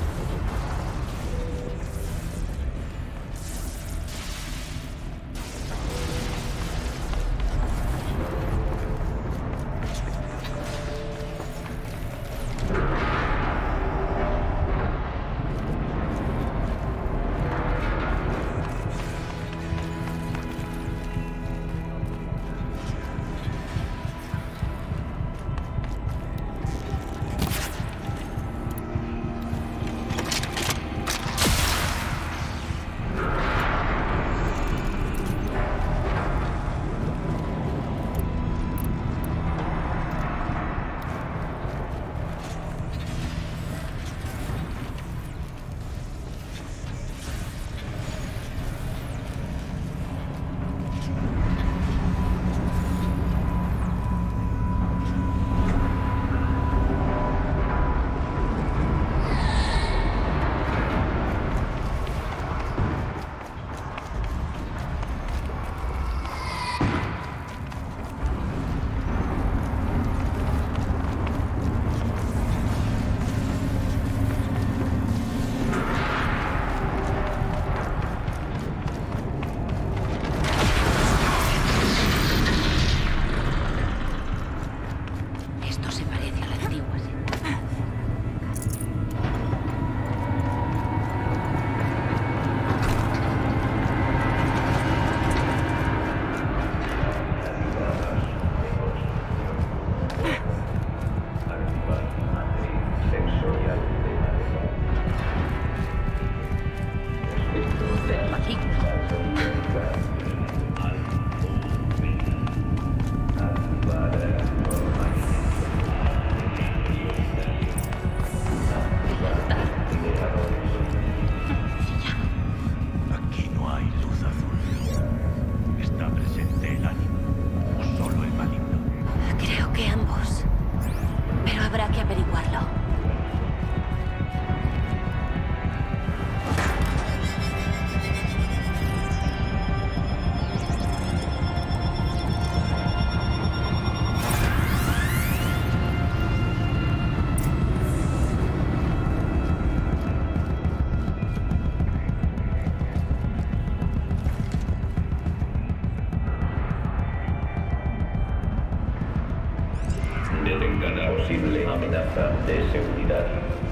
Posible amenaza de seguridad.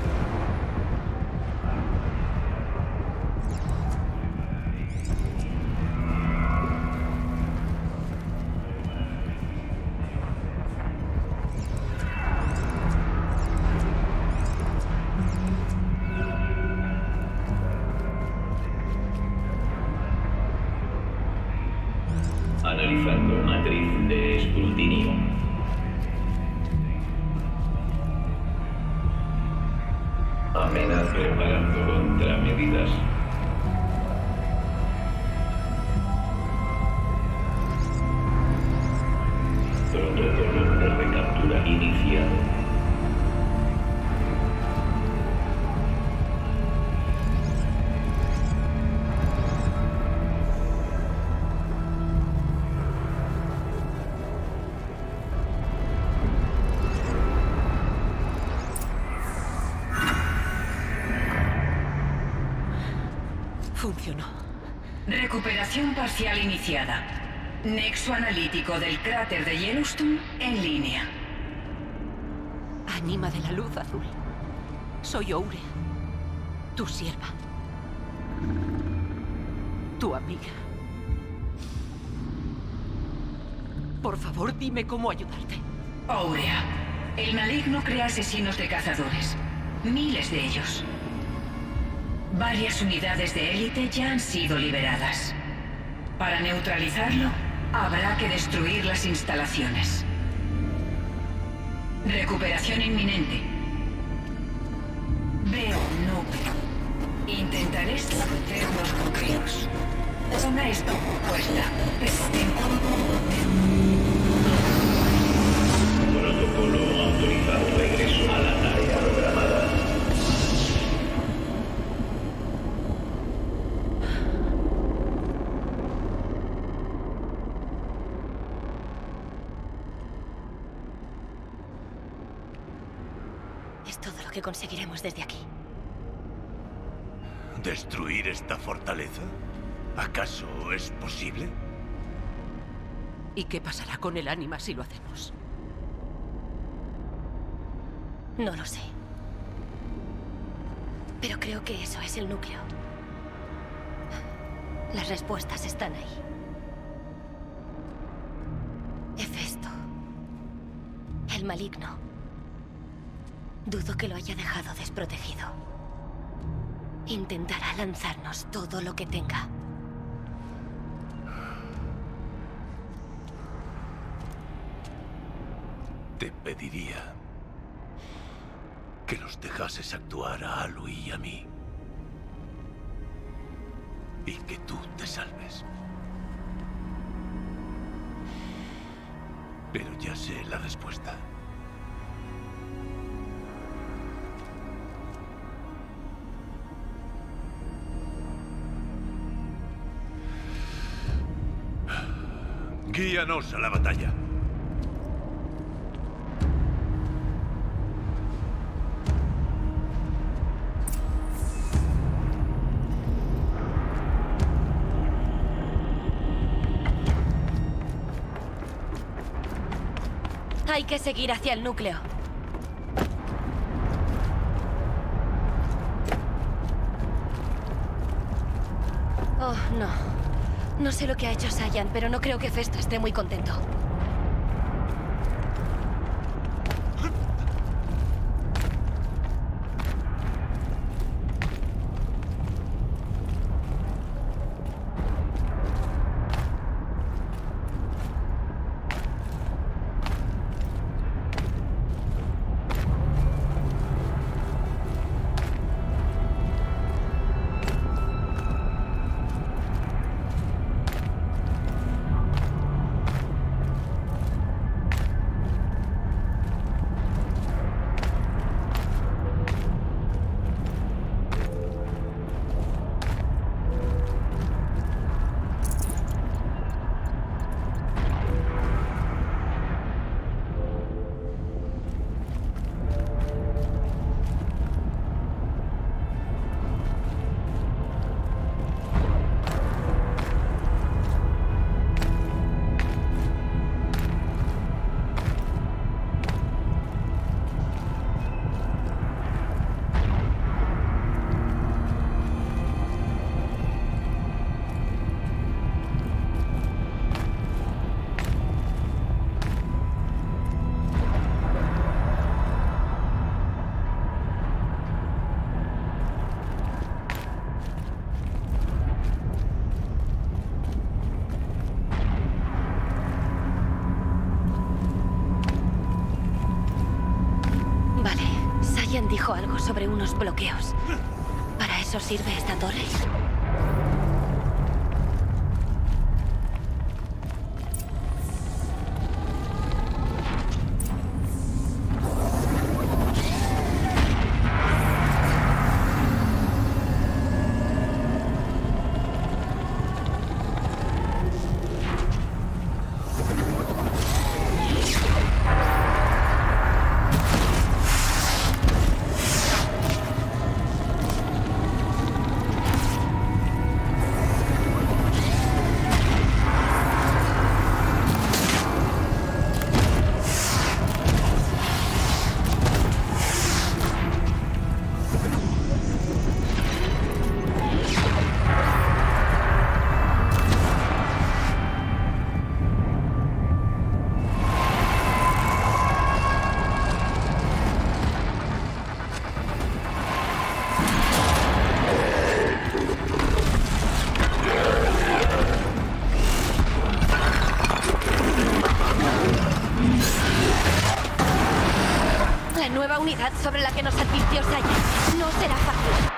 Analizando matriz de escrutinio. Amenaza preparando contramedidas. Funcionó. Recuperación parcial iniciada. Nexo analítico del cráter de Yellowstone en línea. Anima de la luz azul. Soy Ourea, tu sierva. Tu amiga. Por favor, dime cómo ayudarte. Ourea. El maligno crea asesinos de cazadores. Miles de ellos. Varias unidades de élite ya han sido liberadas. Para neutralizarlo, habrá que destruir las instalaciones. Recuperación inminente. Veo un núcleo. Intentaré establecer los bloqueos. Una puesta. Protocolo autorizado. Regreso a la tarea programada. Es todo lo que conseguiremos desde aquí. ¿Destruir esta fortaleza? ¿Acaso es posible? ¿Y qué pasará con el ánima si lo hacemos? No lo sé. Pero creo que eso es el núcleo. Las respuestas están ahí. Hefesto. El maligno. Dudo que lo haya dejado desprotegido. Intentará lanzarnos todo lo que tenga. Te pediría que los dejases actuar a Aloy y a mí. Y que tú te salves. Pero ya sé la respuesta. Guíanos a la batalla. Hay que seguir hacia el núcleo. Oh, no. No sé lo que ha hecho Saiyan, pero no creo que Hefesto esté muy contento. Dijo algo sobre unos bloqueos. ¿Para eso sirve esta torre? verdad sobre la que nos advirtió Saya no será fácil.